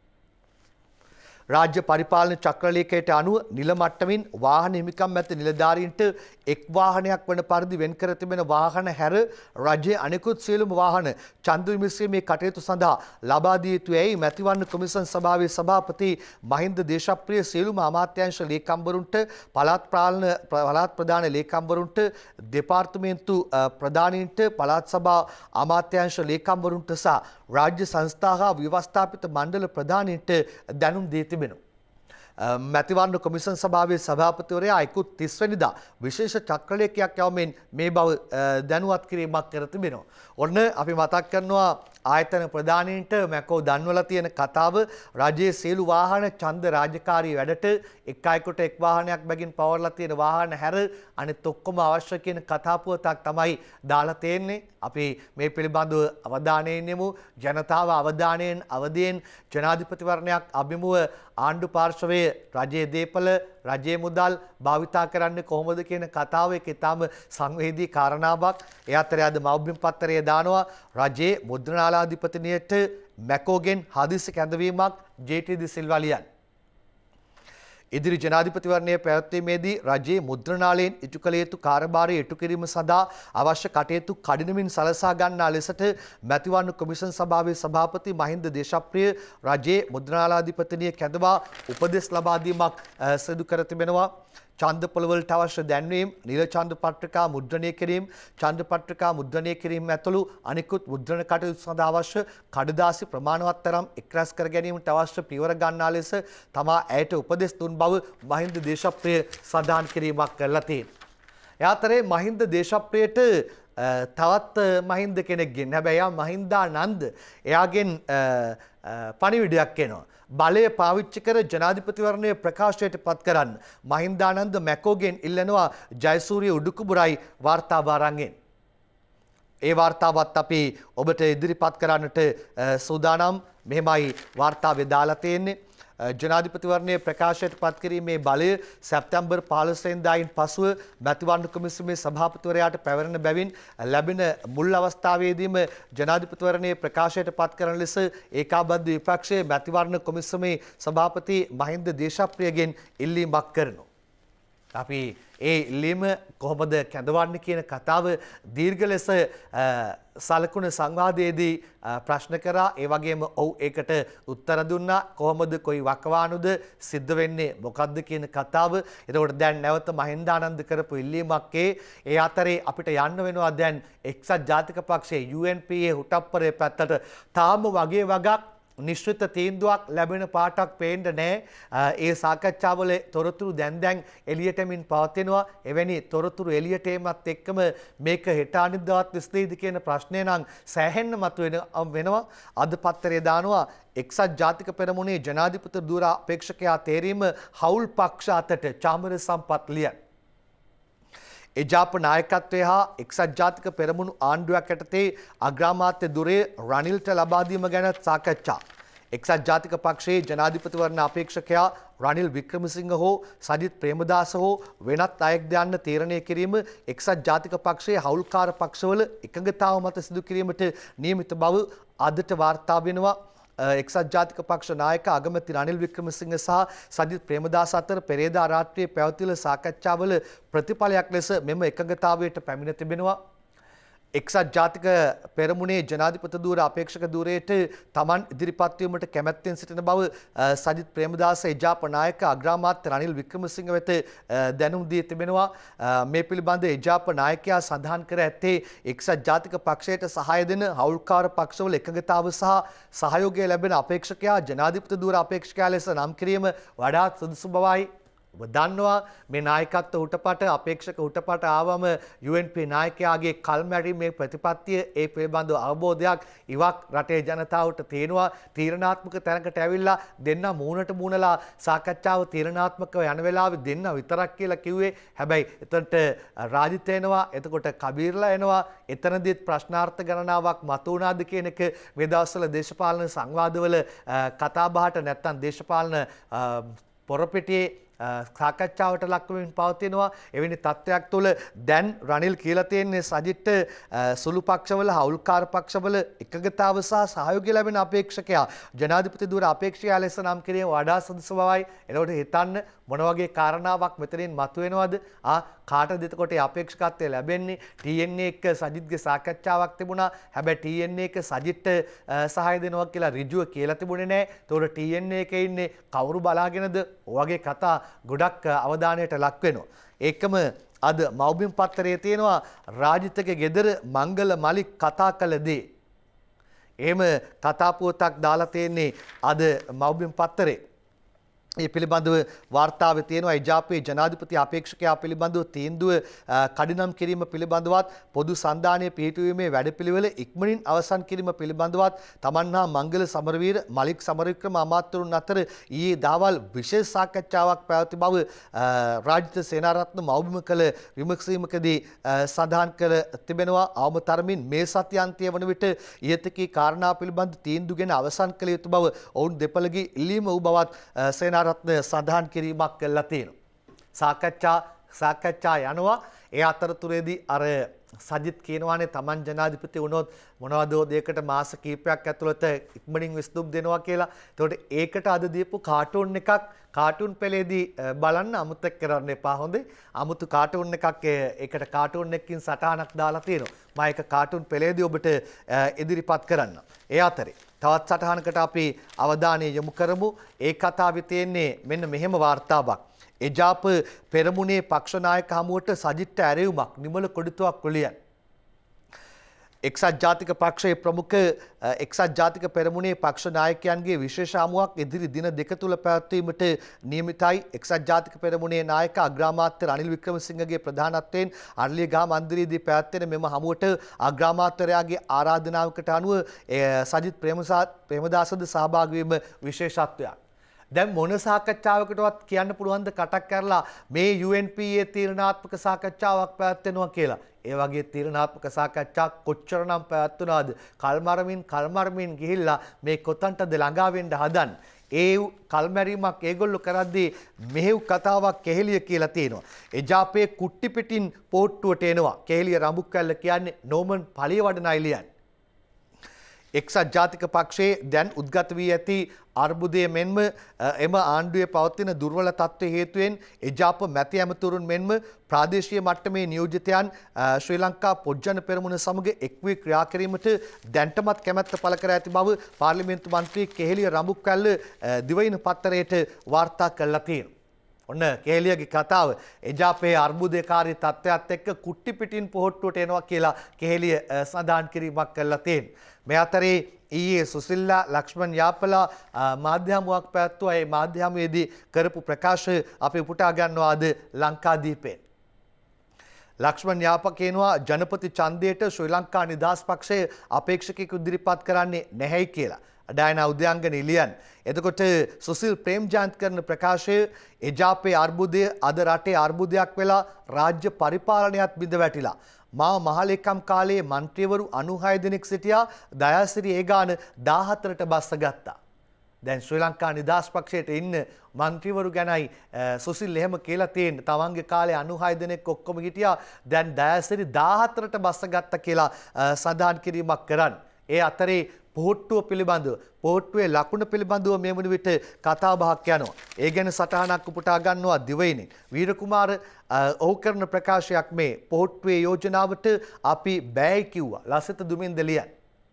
රාජ්‍ය පරිපාලන චක්‍රලේඛයට අනුව නිල මට්ටමින් වාහන හිමිකම් ඇති නිලධාරීන්ට එක් වාහනයක් වන පරිදි වෙන් කර තිබෙන වාහන හැර රජයේ අනෙකුත් සියලුම වාහන ඡන්ද විමසීමේ කටයුතු සඳහා ලබා දිය යුතුයි මැතිවරණ කොමිසම් සභාවේ සභාපති මහින්ද දේශප්‍රිය සියලුම අමාත්‍යාංශ ලේකම්වරුන්ට පළාත් ප්‍රධාන ලේකම්වරුන්ට දෙපාර්තමේන්තු ප්‍රධානීන්ට පළාත් සභා අමාත්‍යාංශ ලේකම්වරුන්ට සහ රාජ්‍ය සංස්ථා හා ව්‍යවස්ථාපිත මණ්ඩල ප්‍රධානීන්ට දැනුම් දී තිබෙනවා. මැතිවරණ කොමිසම් සභාවේ සභාපතිවරයා 31 වෙනිදා විශේෂ චක්‍රලේඛයක් යවමින් මේ බව දැනුවත් කිරීමක් කර තිබෙනවා. ඔන්න අපි මතක් කරනවා ආයතන ප්‍රධානීන්ට මැකෝ දන්වලා තියෙන කතාව රජයේ සියලු වාහන ඡන්ද රාජකාරී වැඩට එක් අයෙකුට එක් වාහනයක් බැගින් පවර්ලා තියෙන වාහන හැර අනිත් ඔක්කොම අවශ්‍ය කියන කතාපුවතක් තමයි දාලා තියෙන්නේ. අපි මේ පිළිබඳව අවධානයෙන් යමු. ජනතාව අවධියෙන් ජනාධිපතිවරණයක් අභිමුව ආණ්ඩු පාර්ශවයේ රජයේ දේපල රජයේ මුදල් භාවිතා කරන්නේ කොහොමද කියන කතාව එක ඉතාම සංවේදී කාරණාවක්. ඒ අතරේ අද මව්බිම් පත්තරයේ දානවා රජයේ මුද්‍රණාලාධිපතිනියට මැකෝගෙන් හදිසි කැඳවීමක් ජේ.ටී.ඩි සිල්වා ලියන. ඉදිරි ජනාධිපතිවරණය පැවැත්වීමේදී රජයේ මුද්‍රණාලයෙන් ඉටු කළ යුතු කාර්යභාරය ඉටු කිරීම සඳහා අවශ්‍ය කටයුතු කඩිනමින් සලසා ගන්නා ලෙසට මැතිවරණ කොමිසම් සභාවේ සභාපති මහින්ද දේශප්‍රිය රජයේ මුද්‍රණාලාධිපතිනිය කැඳවා උපදෙස් ලබා දීමක් සිදු කර තිබෙනවා. ඡන්ද පොළවලට අවශ්‍ය දැන්වීම්, නිල ඡන්ද පත්‍රිකා මුද්‍රණය කිරීම, ඡන්ද පත්‍රිකා මුද්‍රණය කිරීම ඇතුළු අනිකුත් මුද්‍රණ කටයුතු සඳහා අවශ්‍ය කඩදාසි ප්‍රමාණවත් තරම් එක්රැස් කර ගැනීමට අවශ්‍ය පියවර ගන්නා ලෙස තමා ඇයට උපදෙස් දුන් බව මහින්ද දේශප්‍රිය සඳහන් කිරීමක් කරලා තියෙනවා. ඒ අතරේ මහින්ද දේශප්‍රියට තවත් මහින්ද කෙනෙක්ගෙන්, හැබැයි මහින්දානන්ද එයාගෙන් පණිවිඩයක් එනවා. බලය පාවිච්චි කර ජනාධිපතිවරණය ප්‍රකාශයට පත් කරන්න මහින්දානන්ද මැකෝගෙන් ඉල්ලනවා ජයසූරිය උඩුකුඹුරයි වාර්තාව අරන්ගෙන්. ඒ වාර්තාවත් අපි ඔබට ඉදිරිපත් කරන්නට සූදානම්. මෙහෙමයි වාර්තාවේ දාලා තියෙන්නේ. ජනාධිපතිවරණයේ ප්‍රකාශයට පත් කිරීමේ බලය සැප්තැම්බර් 15 වෙනිදායින් පසුව මැතිවරණ කොමිසමේ සභාපතිවරයාට පැවරෙන බැවින් ලැබෙන මුල් අවස්ථාවේදීම ජනාධිපතිවරණයේ ප්‍රකාශයට පත් කරන ලෙස ඒකාබද්ධ විපක්ෂයේ මැතිවරණ කොමිසමේ සභාපති මහින්ද දේශප්‍රියගෙන් ඉල්ලීමක් කරනවා. අපි ඒ ඉල්ලීම කොහොමද කැඳවන්නේ කියන කතාව දීර්ඝ ලෙස සලකුණ සංවාදයේදී ප්‍රශ්න කරා. ඒ වගේම ඔව් ඒකට උත්තර දුන්නා. කොහොමද කොයි වකවානුද සිද්ධ වෙන්නේ මොකද්ද කියන කතාව. එතකොට දැන් නැවත මහින්දානන්ද කරපු ඉල්ලීමක් ඒ අතරේ අපිට යන්න වෙනවා දැන් එක්සත් ජාතික පක්ෂයේ UNPA හුටප්පරේ පැත්තට තාම වගේ වගක් නිශ්චිත තීන්දුවක් ලැබෙන පාටක් පේන්න නැහැ. ඒ සාකච්ඡාවල තොරතුරු දැන් එළියටමින් පවතිනවා. එවැනි තොරතුරු එළියට එමත් එක්කම මේක හෙට අනිද්දාවත් විශ්ලේෂිත කියන ප්‍රශ්නය නම් සෑහෙන්න මතුවෙනවා. අද පත්තරේ දානවා එක්සත් ජාතික පෙරමුණේ ජනාධිපති ධුර අපේක්ෂකයා තේරීම හවුල් පක්ෂ අතට චාමර සම්පත් ලියන. එජාප නායකත්වය හා එක්සත් ජාතික පෙරමුණු ආණ්ඩුවක් යටතේ අග්‍රාමාත්‍ය ධුරේ රනිල්ට ලබා දීම ගැන සාකච්ඡා. එක්සත් ජාතික පක්ෂයේ ජනාධිපතිවරණ අපේක්ෂකයා රනිල් වික්‍රමසිංහ හෝ සජිත් ප්‍රේමදාස හෝ වෙනත් අයෙක්ද යන්න තීරණය කිරීම එක්සත් ජාතික පක්ෂයේ හවුල්කාර පක්ෂවල එකඟතාව මත සිදු කිරීමට නියමිත බව අදට වාර්තා වෙනවා. එක්සත් ජාතික පක්ෂ නායක අගමැති රනිල් වික්‍රමසිංහ සහ සජිත් ප්‍රේමදාස අතර පෙරේදා රාත්‍රියේ පැවතිල සාකච්ඡාවල ප්‍රතිඵලයක් ලෙස මෙම එකඟතාවයට පැමිණ තිබෙනවා. එක්සත් ජාතික පෙරමුණේ ජනාධිපති ධූර අපේක්ෂක ධූරයට තමන් ඉදිරිපත් වීමට කැමැත්තෙන් සිටින බව සජිත් ප්‍රේමදාස එජාප නායක අග්‍රාමාත්‍ය රනිල් වික්‍රමසිංහ වෙත දැනුම් දී තිබෙනවා. මේ පිළිබඳ එජාප නායකයා සඳහන් කර ඇත්තේ එක්සත් ජාතික පක්ෂයට සහාය දෙන හවුල්කාර පක්ෂවල එකඟතාව සහ සහයෝගය ලැබෙන අපේක්ෂකයා ජනාධිපති ධූර අපේක්ෂකයා ලෙස නම් කිරීම වඩාත් සුදුසු බවයි. ඔබ දන්නවා මේ නායකත්ව හුටපට අපේක්ෂක හුටපට ආවම UNP නායකයාගේ කල්මැරීමේ ප්‍රතිපත්තිය ඒ පිළිබඳව අවබෝධයක් ඉවක් රටේ ජනතාවට තියෙනවා. තීරණාත්මක තැනකට ඇවිල්ලා දෙන්න මූණට මූණලා සාකච්ඡාව තීරණාත්මකව යන වෙලාවේ දෙන්න විතරක් කියලා කිව්වේ. හැබැයි එතනට රාජිත එනවා, එතකොට කබීර්ලා එනවා. එතනදිත් ප්‍රශ්නාර්ථ ගණනාවක් මතුවුණාද කියන එක මේ දවස්වල දේශපාලන සංවාදවල කතාබහට නැත්තම් දේශපාලන පොරපිටියේ සාකච්ඡාවට ලක්වමින් පවතිනවා. එවැනි තත්ත්වයක් තුළ දැන් රනිල් කියලා තියෙන්නේ සජිත්ට සුළු පක්ෂවල හවුල්කාර පක්ෂවල එකගතාව සහ සහයෝගය ලැබෙන අපේක්ෂකයා ජනාධිපති ධූර අපේක්ෂකයා ලෙස නම් කිරීම වඩා සුදුසු බවයි. එතකොට හිතන්න මොන වගේ කාරණාවක් මෙතනින් මතුවෙනවද? කාටද එතකොට අපේක්ෂකත්වය ලැබෙන්නේ? TNA එක්ක සජිත්ගේ සාකච්ඡාවක් තිබුණා. හැබැයි TNA එක සජිත්ට සහාය දෙනවා කියලා ඍජුව කියලා තිබුණේ නැහැ. ඒතකොට TNA එකේ ඉන්නේ කවුරු බලාගෙනද? ඔයගේ කතා ගොඩක් අවධානයට ලක් වෙනවා. ඒකම අද මව්බිම් පත්තරයේ තියෙනවා රාජිතගේ ගෙදර මංගල මලික් කතා කළ දේ. එහෙම කතා පුවතක් දාලා තියෙන්නේ අද මව්බිම් පත්තරේ. මේ පිළිබඳව වාර්තාවේ තියෙනවා එජාපේ ජනාධිපති අපේක්ෂකයා පිළිබඳව තීන්දුව කඩිනම් කිරීම පිළිබඳවත් පොදු සන්ධානයේ පිහිටුවීමේ වැඩපිළිවෙල ඉක්මනින් අවසන් කිරීම පිළිබඳවත් තමන්හා මංගල සමරවීර මලික් සමරවික්‍රම අමාත්‍යවරුන් අතර ඊයේ දවල් විශේෂ සාකච්ඡාවක් පැවති බව රාජිත සේනාරත්න මව්බිම කළ විමසීමකදී සඳහන් කර තිබෙනවා. අවම තරමින් මේ සති අන්තිය වන විට ඊයතකී කාරණා පිළිබඳ තීන්දුව ගැන අවසන් කළ යුතු බව ඔවුන් දෙපළගේ ඉල්ලීම වූ බවත් සේනාරත්න සඳහන් කිරීමක් කළා තියෙනවා. සාකච්ඡා යනවා. ඒ අතරතුරේදී අර සජිත් කියනවානේ තමන් ජනාධිපති වුණොත් මොනවද දෙයකට මාස කිහිපයක් ඇතුළත ඉක්මනින් විසඳුම් දෙනවා කියලා. ඒතකොට ඒකට අද දීපු කාටුන් එකක් කාටුන් පෙළේදී බලන්න අමුතක් කරන්න එපා හොඳේ. අමුතු කාටුන් එකක් ඒකට කාටුන් එකකින් සටහනක් දාලා තියෙනවා. මම ඒක කාටුන් පෙළේදී ඔබට ඉදිරිපත් කරන්න. ඒ අතරේ තවත් සටහනකට අපි අවධානය යොමු කරමු. ඒ කතාවේ තියෙන්නේ මෙන්න මෙහෙම වාර්තාවක්. එජාප පෙරමුණේ පක්ෂ නායක හමුවට සජිත්ට ඇරයුමක් නිමල කොඩිතුවක් කුලියන්. එක්සත් ජාතික පක්ෂයේ ප්‍රමුඛ එක්සත් ජාතික පෙරමුණේ පක්ෂ නායකයන්ගේ විශේෂ හමුවක් ඉදිරි දින දෙක තුල පැවැත්වීමට නියමිතයි. එක්සත් ජාතික පෙරමුණේ නායක අග්‍රාමාත්‍ය රනිල් වික්‍රමසිංහගේ ප්‍රධානත්වයෙන් අරලියගහ මන්දිරයේදී පැවැත්වෙන මෙම හමුවට අග්‍රාමාත්‍යරයාගේ ආරාධනාවකට අනුව සජිත් ප්‍රේමදාසද සහභාගී වීම විශේෂත්වයක්. දැන් මොන සාකච්ඡාවකටවත් කියන්න පුළුවන්ද කටක් කරලා මේ UNPA තීරණාත්මක සාකච්ඡාවක් පැවැත්වෙනවා කියලා. ඒ වගේ තීරණාත්මක සාකච්ඡා කොච්චරනම් පැවැත්වුණාද? කල්මරමින් ගිහිල්ලා මේ කොතන්ටද ළඟා වෙන්න හදන්. ඒ කල්මැරීමක් ඒගොල්ලෝ කරද්දී මෙහෙව් කතාවක් කෙහෙලිය කියලා තියෙනවා. එජාපේ කුට්ටි පිටින් පෝට්ටුවට එනවා. කෙහෙලිය රඹුක්කැල්ල කියන්නේ නෝමන් පළියවඩන අයිලියන්. එක්සත් ජාතික පක්ෂයේ දැන් උද්ගත වී ඇති අර්බුදය මෙන්ම එම ආණ්ඩුවේ පවතින දුර්වල තත්ත්ව හේතුවෙන් එජාප මැති ඇමතුරුන් මෙන්ම ප්‍රාදේශීය මට්ටමේ නියෝජිතයන් ශ්‍රී ලංකා පොජ්ජන පෙරමුණ සමග එක් වී ක්‍රියා කිරීමට දැන්ටමත් කැමැත්ත පළ කර ඇති බව පාර්ලිමේන්තු මන්ත්‍රී කෙහෙලිය රඹුක්කැල්ල දිවයින පත්තරයට වාර්තා කළා තියෙනවා. ඔන්න කෙහෙලියගේ කතාව එජාපේ අර්බුදකාරී තත්ත්වයක් එක්ක කුට්ටි පිටින් පොහොට්ටුවට එනවා කියලා කෙහෙලිය සඳහන් කිරීමක් කළා තියෙනවා. මේ අතරේ ඊයේ සුසිල්ලා ලක්ෂ්මන් යාපලා මාධ්‍ය හමුවක් පැවැත්වුවා. ඒ මාධ්‍ය හමුවේදී කරපු ප්‍රකාශ අපි උපුටා ගන්නවා අද ලංකාදීපෙන්. ලක්ෂ්මන් යාප කියනවා ජනපති ඡන්දයට ශ්‍රී ලංකා නිදහස් පක්ෂය අපේක්ෂකයෙකු ඉදිරිපත් කරන්නේ නැහැයි කියලා. ඩයනා උද්‍යංගන ඉලියන්. එතකොට සුසිල් ප්‍රේම්ජාන්ත් කරන ප්‍රකාශය එජාපේ අර්බුදය අද රටේ අර්බුදයක් වෙලා රාජ්‍ය පරිපාලනයත් බිඳ වැටිලා. මා මහලේකම් කාලයේ මන්ත්‍රීවරු 96 දෙනෙක් සිටියා. දයාසිරි ඒ ගාන 14ට බස්ස ගත්තා. දැන් ශ්‍රී ලංකා නිදහස් පක්ෂයට ඉන්න මන්ත්‍රීවරු ගැනයි සුසිල් එහෙම කියලා තියෙන්නේ. තමන්ගේ කාලේ 96 දෙනෙක් ඔක්කොම හිටියා. දැන් දයාසිරි 14ට බස්ස ගත්තා කියලා සඳහන් කිරීමක් කරන්නේ. ඒ අතරේ පොහොට්ටුව පිළිබඳව පොහොට්ටුවේ ලකුණ පිළිබඳව මේ වන විට කතා බහක් යනවා. ඒ ගැන සටහනක් උපුටා ගන්නවා දිවයිනේ. වීරකුමාර ඔහු කරන ප්‍රකාශයක් මේ පොහොට්ටුවේ යෝජනාවට අපි බෑයි කිව්වා. ලසිත දුමින්ද ලියන්නේ.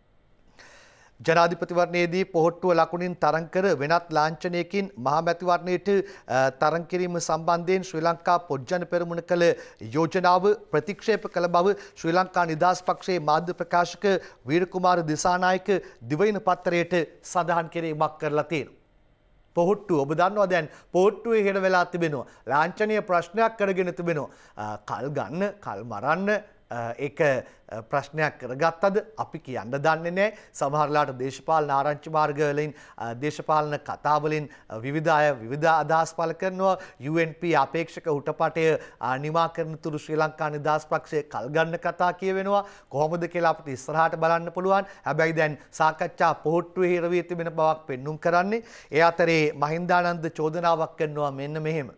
ජනාධිපතිවරණයේදී පොහොට්ටුව ලකුණින් තරං කර වෙනත් ලාංඡනයකින් මහමැතිවරණයට තරං කිරීම සම්බන්ධයෙන් ශ්‍රී ලංකා පොත්ජන පෙරමුණ කළ යෝජනාව ප්‍රතික්ෂේප කළ බව ශ්‍රී ලංකා නිදහස් පක්ෂයේ මාධ්‍ය ප්‍රකාශක වීරකුමාර දිසානායක දිවයින පත්තරයට සඳහන් කිරීමක් කරලා තියෙනවා. පොහොට්ටුව ඔබ දන්නවා දැන් පොහොට්ටුවේ හෙළ වෙලා තිබෙනවා. ලාංඡනීය ප්‍රශ්නයක් කරගෙන තිබෙනවා. කල් ගන්න, කල් මරන්න ඒක ප්‍රශ්නයක් කරගත්තද අපි කියන්න දන්නේ නැහැ. සමහරලාට දේශපාලන ආරංචි මාර්ග වලින් දේශපාලන කතා වලින් විවිධ අය විවිධ අදහස් පළ කරනවා. UNP අපේක්ෂක හුටපටය නිමා කරන තුරු ශ්‍රී ලංකා නිදහස් පක්ෂයේ කල් ගන්න කතා කියවෙනවා. කොහොමද කියලා අපිට ඉස්සරහට බලන්න පුළුවන්. හැබැයි දැන් සාකච්ඡා පොහොට්ටුවේ හිර වී තිබෙන බවක් පෙන්눔 කරන්නේ. ඒ අතරේ මහින්දානන්ද චෝදනාවක් කරනවා මෙන්න මෙහෙම.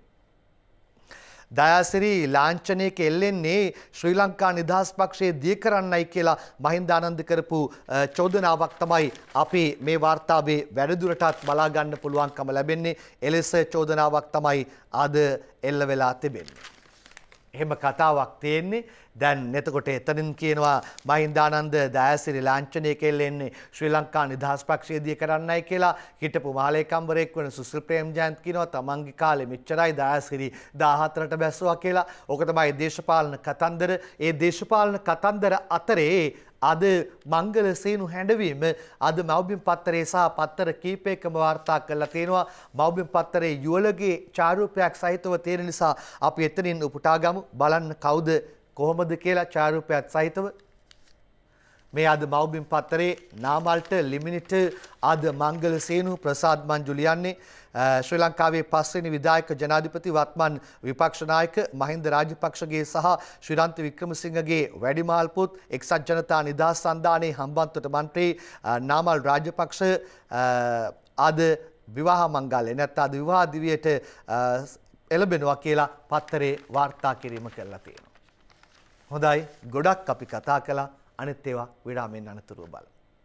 දයාසිරි ලාංඡනයක එල්ලෙන්නේ ශ්‍රී ලංකා නිදහස් පක්ෂයේ දිය කරන්නයි කියලා මහින්දානන්ද කරපු චෝදනාවක් තමයි අපි මේ වාර්තාවේ වැඩිදුරටත් බලා ගන්න පුළුවන්කම ලැබෙන්නේ. එලෙස චෝදනාවක් තමයි අද එල්ල වෙලා තිබෙන්නේ. එහෙම කතාවක් තියෙන්නේ. දැන් එතකොට එතනින් කියනවා මහින්දානන්ද දයාසිරි ලාංඡනයක එල්ලෙන්නේ ශ්‍රී ලංකා නිදහස් පක්ෂයේ දිය කරන්නයි කියලා. හිටපු මහලේකම්වරයෙක් වෙන සුසිල් ප්‍රේමජයන්ත් කියනවා තමන්ගේ කාලේ මෙච්චරයි දයාසිරි 14ට බැස්සුවා කියලා. ඕක තමයි දේශපාලන කතන්දර. ඒ දේශපාලන කතන්දර අතරේ අද මංගල සේනු හැඬවීම අද මව්බිම් පත්තරේ සහ පත්තර කීපයකම වාර්තා කරලා තියෙනවා. මව්බිම් පත්තරේ යුවලගේ ඡායාරූපයක් සහිතව තියෙන නිසා අපි එතනින් උපුටා ගමු. බලන්න කවුද කොහොමද කියලා ඡායාරූපයක් සහිතව. මේ අද මව්බිම් පත්තරේ නාමල්ට ලිමිනිට අද මංගල සේනු ප්‍රසාද් මංජු ලියන්නේ ශ්‍රී ලංකාවේ පස්වෙනි විධායක ජනාධිපති වත්මන් විපක්ෂ නායක මහින්ද රාජපක්ෂගේ සහ ශ්‍රීරන්ත වික්‍රමසිංහගේ වැඩිමහල් පුත් එක්සත් ජනතා නිදහස් සන්ධානයේ හම්බන්තොට මන්ත්‍රී නාමල් රාජපක්ෂ අද විවාහ මංගල්‍ය නැත්නම් අද විවාහ දිවියට එළඹෙනවා කියලා පත්තරේ වාර්තා කිරීම කරලා තියෙනවා. හොඳයි ගොඩක් අපි කතා කළා. අනිත් ඒවා විරාමයෙන් අනතුරුව බලමු.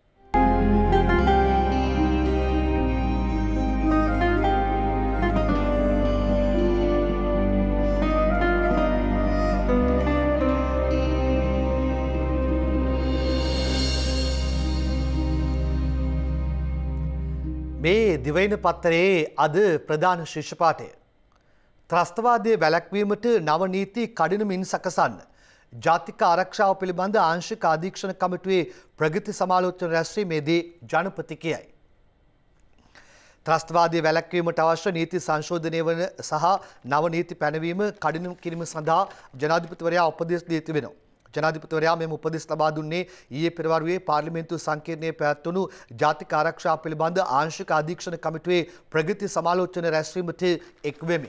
මේ දිවයින පත්තරේ අද ප්‍රධාන ශීර්ෂ පාඨය ත්‍රස්තවාදයේ වැළැක්වීමට නව නීති කඩිනමින් සකසන්න ජාතික ආරක්ෂාව පිළිබඳ ආංශික අධීක්ෂණ කමිටුවේ ප්‍රගති සමාලෝචන රැස්වීමේදී ජනපති කියයි. ත්‍රස්තවාදයේ වැළැක්වීමට අවශ්‍ය නීති සංශෝධනය වන සහ නව නීති පැනවීම කඩිනම් කිරීම සඳහා ජනාධිපතිවරයා උපදෙස් දී තිබෙනවා. ජනාධිපතිවරයා මෙම උපදෙස් ලබා දුන්නේ ඊයේ පෙරවරුවේ පාර්ලිමේන්තු සංකීර්ණයේ පැවැත්වුණු ජාතික ආරක්ෂාව පිළිබඳ ආංශික අධීක්ෂණ කමිටුවේ ප්‍රගති සමාලෝචන රැස්වීමට එක් වෙමින්.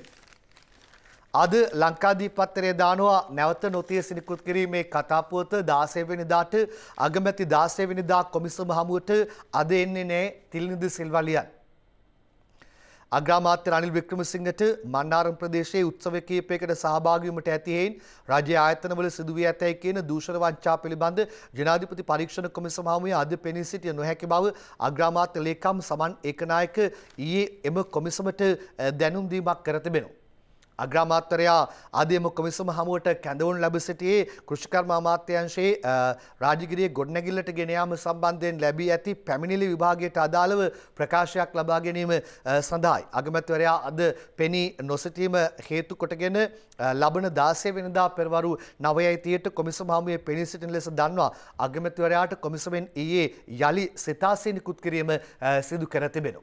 අද ලංකාදීප පත්තරේ දානවා නැවත නොතියස නිකුත් කිරීමේ කතාපුවත 16 වෙනිදාට අගමැති 16 වෙනිදා කොමිසම හමුවට අද එන්නේ නැහැ තිල්නිදි සිල්වා ලියන. අග්‍රාමාත්‍ය රනිල් වික්‍රමසිංහට මන්නාරම් ප්‍රදේශයේ උත්සව කීපයකට සහභාගී වීමට ඇති හේයින් රාජ්‍ය ආයතනවල සිදුවී ඇතැයි කියන දූෂණ වංචා පිළිබඳ ජනාධිපති පරීක්ෂණ කොමිසම හමුවේ අද පෙනී සිටිය නොහැකි බව අග්‍රාමාත්‍ය ලේකම් සමන් ඒකනායක ඊයේ එම කොමිසමට දැනුම් දීමක් කර තිබෙනවා. අග්‍රාමාත්‍යරයා ආදීම කොමිසම හමුවට කැඳවුණු ලැබ සිටියේ කෘෂිකර්ම අමාත්‍යාංශයේ රාජගිරියේ ගොඩනැගිල්ලට ගෙන යාම සම්බන්ධයෙන් ලැබී ඇති පැමිණිලි විභාගයට අදාළව ප්‍රකාශයක් ලබා ගැනීම සඳහායි. අගමැතිවරයා අද පෙනී නොසිටීම හේතු කොටගෙන ලබන 16 වෙනිදා පෙරවරු 9:30ට කොමිසම හමුවේ පෙනී සිටින ලෙස දන්වා අගමැතිවරයාට කොමිසමෙන් ඊයේ යලි සිතාසී නිකුත් කිරීම සිදු කර තිබෙනවා.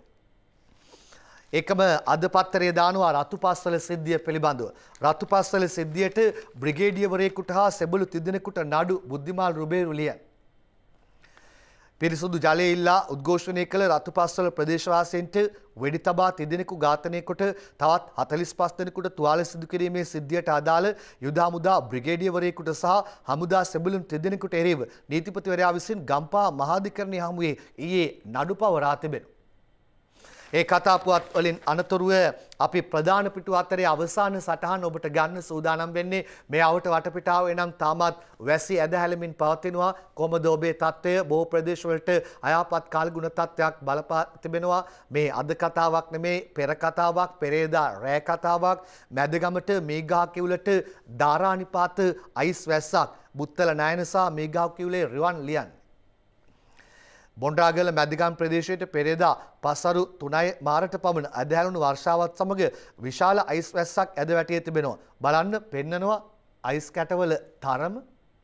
එකම අද පත්තරේ දානවා රතුපස්වල සිද්ධිය පිළිබඳව. රතුපස්වල සිද්ධියට බ්‍රිගේඩියවරයෙකුට හා සෙබළු තිදෙනෙකුට නඩු බුද්ධිමාල් රුබේරු ලියන. පිරිසුදු ජලය ඉල්ලා උද්ඝෝෂණය කළ රතුපස්වල ප්‍රදේශවාසීන්ට වෙඩි තබා තිදෙනෙකු ඝාතනය කොට තවත් 45 දෙනෙකුට තුවාල සිදු කිරීමේ සිද්ධියට අදාළ යුද හමුදා බ්‍රිගේඩියවරයෙකුට සහ හමුදා සෙබළුන් තිදෙනෙකුට එරෙහිව නීතිපතිවරයා විසින් ගම්පහ මහාධිකරණයේ හමුවේ ඊයේ නඩු පවරා තිබෙනවා. ඒ කතා පුවත් වලින් අනතුරුව අපි ප්‍රධාන පිටු අතරේ අවසාන සටහන ඔබට ගන්න සූදානම් වෙන්නේ. මේ අවට වටපිටාව එනම් තාමත් වැසි ඇදහැලමින් පවතිනවා. කොහොමද ඔබේ තත්ත්වය? බොහෝ ප්‍රදේශවලට අයාපත් කාලගුණ තත්ත්වයක් බලපා තිබෙනවා. මේ අද කතාවක් නෙමේ, පෙර කතාවක්, පෙරේදා රෑ කතාවක්. මැදගමට මේඝා කිවුලට ධාරානිපාත අයිස් වැස්සක්. බුත්තල නයනසා මේඝා කිවුලේ රිවන් ලියන්. බොන්ඩාගල මැදිගම් ප්‍රදේශයට පෙරේදා පසරු 3 මාරට පමණ ඇදහැළුණු වර්ෂාවත් සමග විශාල අයිස් වැස්සක් ඇද වැටී තිබෙනවා. බලන්න පෙන්නනවා අයිස් කැටවල තරම.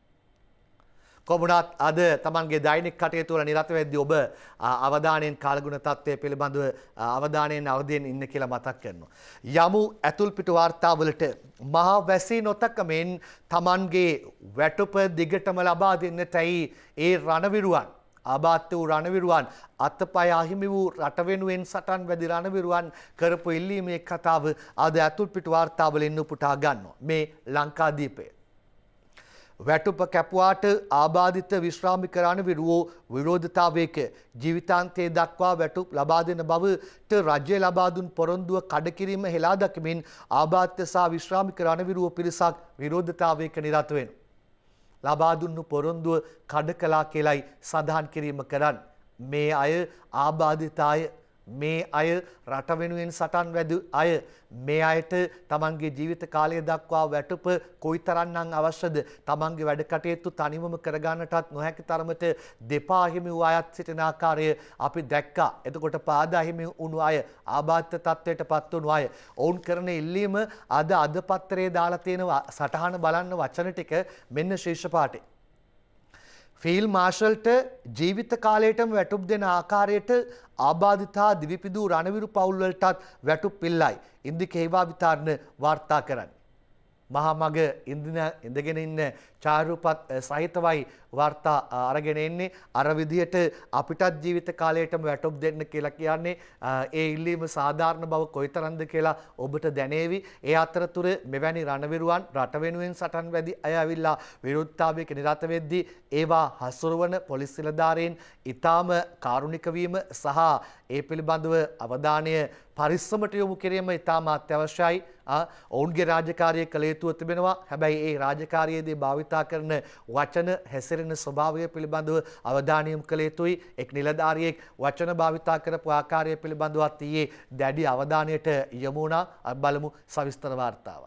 කොමුණත් අද තමන්ගේ දෛනික කටයුතු වල නිරත වෙද්දී ඔබ අවධානයෙන් කාලගුණ තත්ත්වය පිළිබඳව අවධානයෙන් අවදීන් ඉන්න කියලා මතක් කරනවා. යමු ඇතුල් පිටු වාර්තාවලට. මහා වැසි නොතකමින් තමන්ගේ වැටුප දිගටම ලබා දෙන්නටයි ඒ රණවිරුවන් ආබාධ වූ රණවිරුවන් අත්පය අහිමි වූ රට වෙනුවෙන් සටන් වැදි රණවිරුවන් කරපු ඉල්ලීමේ කතාව අද ඇතුල් පිටු වාර්තාවලින් උපුටා ගන්නවා. මේ ලංකාදීපය. වැටුප කැපුවාට ආබාධිත විශ්‍රාමික රණවිරුවෝ විරෝධතාවයක ජීවිතාන්තයේ දක්වා වැටුප් ලබා දෙන බවට රජය ලබා දුන් පොරොන්දුව කඩකිරීම හෙලා දකිමින් ආබාධිත සහ විශ්‍රාමික රණවිරුවෝ පිරිසක් විරෝධතාවයක නිරත වෙනවා. ලබා දුන්නු පොරොන්දුව කඩ කළා කියලයි සඳහන් කිරීම කරන්න. මේ අය ආබාධිත අය, මේ අය රට වෙනුවෙන් සටන් වැදු අය, මේ අයට තමන්ගේ ජීවිත කාලය දක්වා වැටුප කොයිතරම්නම් අවශ්‍යද? තමන්ගේ වැඩ කටයුතු තනිවම කරගන්නටත් නොහැකි තරමට දෙපා හිමි වූ අයත් සිටින ආකාරය අපි දැක්කා. එතකොට පාදා හිමි වුණු අය, ආබාධිත තත්ත්වයට පත් වුණු අය, ඔවුන් කරන ඉල්ලීම අද පත්‍රයේ දාලා තියෙන සටහන බලන්න වචන ටික මෙන්න ශීර්ෂ පාඨය. ෆීල් මාර්ෂල්ට ජීවිත කාලයටම වැටුප් දෙන ආකාරයට ආබාධිතා දිවිපිදූ රණවිරු පවුල්වලටත් වැටුප් ඉල්ලයි. ඉන්දික හේවා විතරණ වාර්තා කරන්නේ. මහා මග ඉඳගෙන ඉන්න ඡායාරූපත් සහිතවයි වාර්තා අරගෙන එන්නේ. අර විදිහට අපිටත් ජීවිත කාලයටම වැටුප් දෙන්න කියලා කියන්නේ ඒ ඉල්ලීම සාධාරණ බව කොයිතරම්ද කියලා ඔබට දැනේවි. ඒ අතරතුර මෙවැනි රණවිරුවන් රට වෙනුවෙන් සටන් වැදි අය ඇවිල්ලා විරුද්ධතාවයක නිරත වෙද්දී ඒවා හසුරවන පොලිස් නිලධාරීන් ඊටාම කාරුණික වීම සහ ඒ පිළිබඳව අවධානය පරිස්සමට යොමු කිරීම ඉතාම අත්‍යවශ්‍යයි. ඔවුන්ගේ රාජකාරිය කළ යුතුව තිබෙනවා. හැබැයි ඒ රාජකාරියේදී භාවිතා කරන වචන හැසිරෙන ස්වභාවය පිළිබඳව අවධානය යොමු කළ යුතුයි. එක් නිලධාරියෙක් වචන භාවිතා කරපු ආකාරය පිළිබඳවත් ඊයේ දැඩි අවධානයට යොමු වුණා. බලමු සවිස්තර වාර්තාව.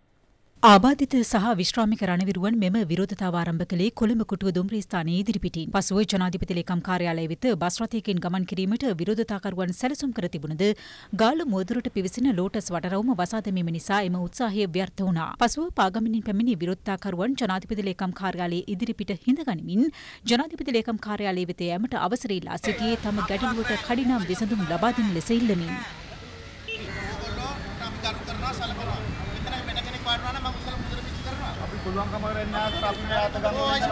ආබාධිත සහ විශ්‍රාමික රණවිරුවන් මෙම විරෝධතාව ආරම්භ කළේ කොළඹ කුටුව දුම්රිය ස්ථානයේ ඉදිරිපිටින්. පසුව ජනාධිපති ලේකම් කාර්යාලය වෙත බස් රථයකින් ගමන් කිරීමට විරෝධතාකරුවන් සැලසුම් කර තිබුණද ගාල්ල මුවදුරට පිවිසෙන ලෝටස් වටරවුම වසා දැමීම නිසා එම උත්සාහය ව්‍යර්ථ වුණා. පසුව පාගමනින් පැමිණි විරෝධතාකරුවන් ජනාධිපති ලේකම් කාර්යාලයේ ඉදිරිපිට හිඳගනිමින් ජනාධිපති ලේකම් කාර්යාලය වෙත යෑමට අවසර ඉල්ලා සිටියේ තම ගැටලුවට කඩිනම් විසඳුම් ලබා දෙන ලෙස ඉල්ලමින්. අපි පුළුවන් කම කරන්නේ නැහැ අපි ආත ගන්න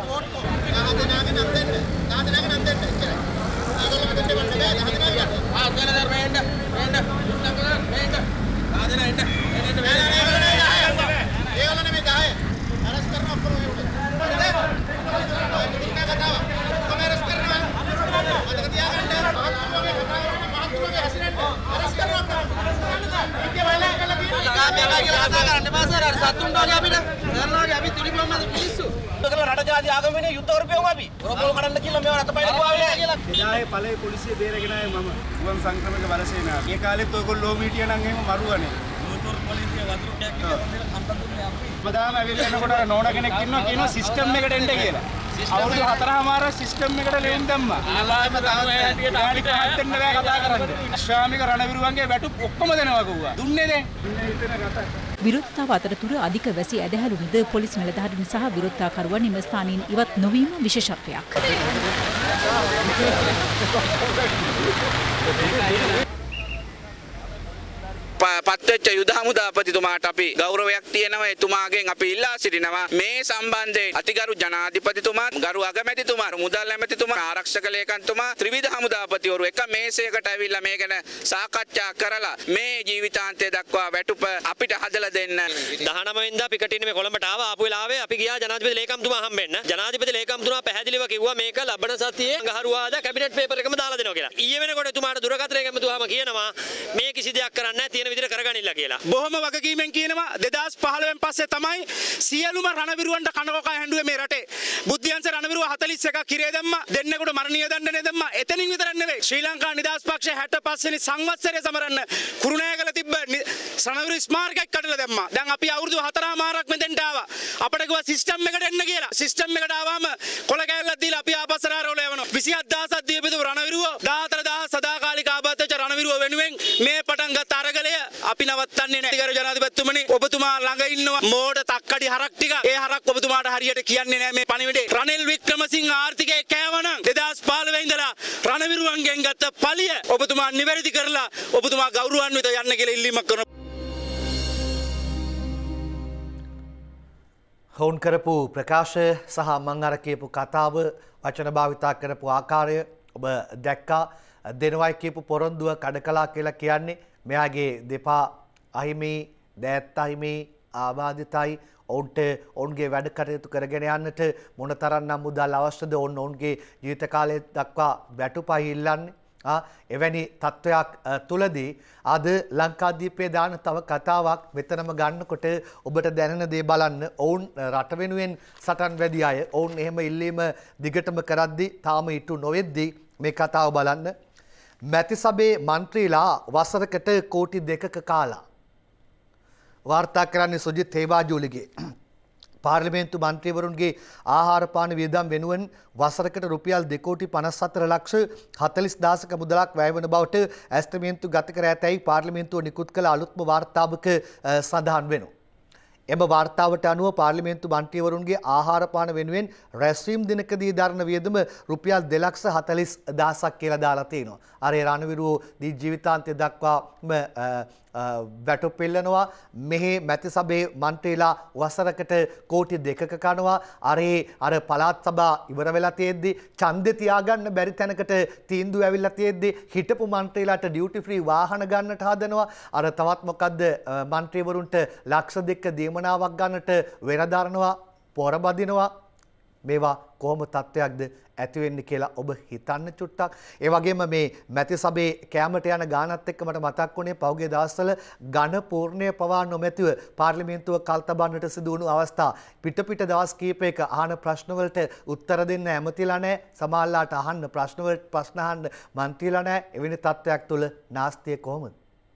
රටජාති ආගමනේ යුද්ධ කරපියමු අපි. රොබෝල් කඩන්න කියලා මේවා රටපයින් ගුවාවේ කියලා. එදායේ පළේ පොලිසිය බේරගෙන ආයේ මම ගුවන් සංක්‍රමක බලසේනාව. ඒ කාලෙත් ඔයගොල්ලෝ මීටිය නම් එහෙම මරුවනේ. යුද්ධ පොලිසිය වතුර කැක් කියලා අන්තතුනේ අපි. බදාම ඇවිල්ලා එනකොට නෝන කෙනෙක් ඉන්නවා කියනවා සිස්ටම් එකට එන්න කියලා. අවුරුදු 4මාර සිස්ටම් එකට ලෙන් දැම්මා. ආලාම තමයි හැටියට අපිට දෙන්න බෑ කතා කරන්න. ශ්‍රාමික රණවිරුවන්ගේ වැටුප් ඔක්කොම දෙනවා කිව්වා. දුන්නේ නේ. විරෝධතාව අතරතුර අධික වැසි ඇදහැළුණුද පොලිස් නිලධාරීන් සහ විරෝධතාකරුවන් එම ස්ථානීන් ඉවත් නොවීම විශේෂත්වයක්. පත්වෙච්ච යුද හමුදාපතිතුමාට අපි ගෞරවයක් තියෙනවා. එතුමාගෙන් අපි ඉල්ලා සිටිනවා මේ සම්බන්ධයෙන් අතිගරු ජනාධිපතිතුමා, ගරු අගමැතිතුමා, මුදල් ඇමතිතුමා, ආරක්ෂක ලේකම්තුමා, ත්‍රිවිධ හමුදාපතිවරු එක මේසයකට ඇවිල්ලා මේ ගැන සාකච්ඡා කරලා මේ ජීවිතාන්තය දක්වා වැටුප අපිට හදලා දෙන්න. 19 වෙනිදා පිකටින් මේ කොළඹට ආපු වෙලාවේ අපි ගියා ජනාධිපති ලේකම්තුමා හම්බෙන්න. ජනාධිපති ලේකම්තුමා පැහැදිලිව කිව්වා මේක ලබන සතියේ අඟහරුවාදා කැබිනට් පේපර් එකම දාලා දෙනවා කියලා. ඊයේ වෙනකොට එතුමාට දුරකථනය කැමතුවාම කියනවා මේ කිසි දෙයක් කරන්නේ නැහැ, තියෙන විදිහට කරගනින්න කියලා. බොහොම වගකීමෙන් කියනවා 2015න් පස්සේ තමයි සියලුම රණවිරුවන්ට කනකොකා හැඬුවේ මේ රටේ. බුද්ධියන්ස රණවිරුව 41ක් කිරේ දැම්මා. දෙන්නෙකුට මරණීය දඬුවම් දැම්මා. එතනින් විතරක් නෙවෙයි. ශ්‍රී ලංකා නිදහස් පක්ෂය 65 වෙනි සංවත්සරය සමරන්න කුරුණෑගල තිබ්බ රණවිරු ස්මාරකයක් කඩලා දැම්මා. දැන් අපි අවුරුදු 4මාරක් මෙතෙන්ට ආවා. අපිට කිව්වා සිස්ටම් එකට එන්න කියලා. සිස්ටම් එකට ආවම කොළ කැල්ලක් දීලා අපි ආපස්සරාරෝල යවනවා. 27000ක් දීපිතු රණවිරුව 14000 සදාකාලික ආබාධච්ච රණවිරුව වෙනුවෙන් මේ පටන් ගත් අරගලය අපි නවත්තන්නේ නැහැ. ඊගර ජනාධිපතිතුමනි ඔබතුමා ළඟ ඉන්නවා මෝඩ තක්කඩි හරක් ටික. ඒ හරක් ඔබතුමාට හරියට කියන්නේ නැහැ මේ පණිවිඩේ. රනිල් වික්‍රමසිංහ ආර්ථිකයේ කෑවනම් 2015 ඉඳලා රණවිරුවන්ගෙන් ගත්ත පලිය ඔබතුමා නිවැරදි කරලා ඔබතුමා ගෞරවාන්විත යන්න කියලා ඉල්ලීමක් කරනවා. ඔවුන් කරපු ප්‍රකාශය සහ මං අර කියපු කතාව වචන භාවිතා කරපු ආකාරය ඔබ දැක්කා. දෙනවයි කියපු පොරොන්දුව කඩකලා කියලා කියන්නේ මෙයාගේ දෙපා අහිමි, දෑත් අහිමි, ආබාධිතයි. ඔවුන්ට ඔවුන්ගේ වැඩ කටයුතු කරගෙන යන්නට මොනතරම්නම් මුදල් අවශ්‍යද ඔවුන්ගේ ජීවිත කාලය දක්වා වැටුපයි ඉල්ලන්නේ. එවැනි තත්ත්වයක් තුලදී අද ලංකාදීපේ දාන තව කතාවක් මෙතනම ගන්නකොට ඔබට දැනෙන දේ බලන්න. ඔවුන් රට වෙනුවෙන් සටන් වැදි අය. ඔවුන් එහෙම ඉල්ලීම දිගටම කරද්දී තාම ඉටු නොවෙද්දී මේ කතාව බලන්න. මැතිසභේ මන්ත්‍රීලා වසරකට කෝටි 2ක කාලා වාර්තා කරන්නේ සුජිත් හේවාජූලිගේ. පාර්ලිමේන්තු මන්ත්‍රීවරුන්ගේ ආහාර පාන වියදම් වෙනුවෙන් වසරකට රුපියල් 2,54,40,000ක මුදලක් වැය වන බවට ඇස්තමේන්තු ගත කර ඇතැයි පාර්ලිමේන්තුව නිකුත් කළ අලුත්ම වාර්තාවක සඳහන් වෙනවා. එම වාර්තාවට අනුව පාර්ලිමේන්තු මන්ත්‍රීවරුන්ගේ ආහාර පාන වෙනුවෙන් රැස්වීම් දිනකදී දරන වියදම රුපියල් 2,40,000ක් කියලා දාලා තියෙනවා. අර රණවිරුව දී ජීවිතාන්තය දක්වාම වැටුප් ඉල්ලනවා. මෙහි මැතිසභේ මන්ත්‍රීලා වසරකට කෝටි 2ක කනවා. අර පළාත් සභා ඉවර වෙලා තියෙද්දි ඡන්දෙ තියාගන්න බැරි තැනකට තීන්දුව ඇවිල්ලා තියෙද්දි හිටපු මන්ත්‍රීලාට ඩියුටි ෆ්‍රී වාහන ගන්නට හදනවා. අර තවත් මොකද්ද මන්ත්‍රීවරුන්ට ලක්ෂ 2ක දීමනාවක් ගන්නට වෙනදරනවා, පොර බදිනවා. මේවා කොහොම තත්ත්වයක්ද ඇති වෙන්නේ කියලා ඔබ හිතන්න චුට්ටක්. ඒ වගේම මේ මැතිසභේ කැමරට යන ගානත් එක්ක මට මතක් වුණේ පහුගිය දවස්වල ඝන පූර්ණය පවා නොමැතිව පාර්ලිමේන්තුව කල්තබන්නට සිදු වුණු අවස්ථා. පිට දවස් කීපයක අහන ප්‍රශ්න වලට උත්තර දෙන්න ඇමතිලා නැහැ. සමහරලාට අහන්න ප්‍රශ්න අහන්න මන්ත්‍රීලා නැහැ. එවැනි තත්ත්වයක් තුල නාස්තිය කොහොමද?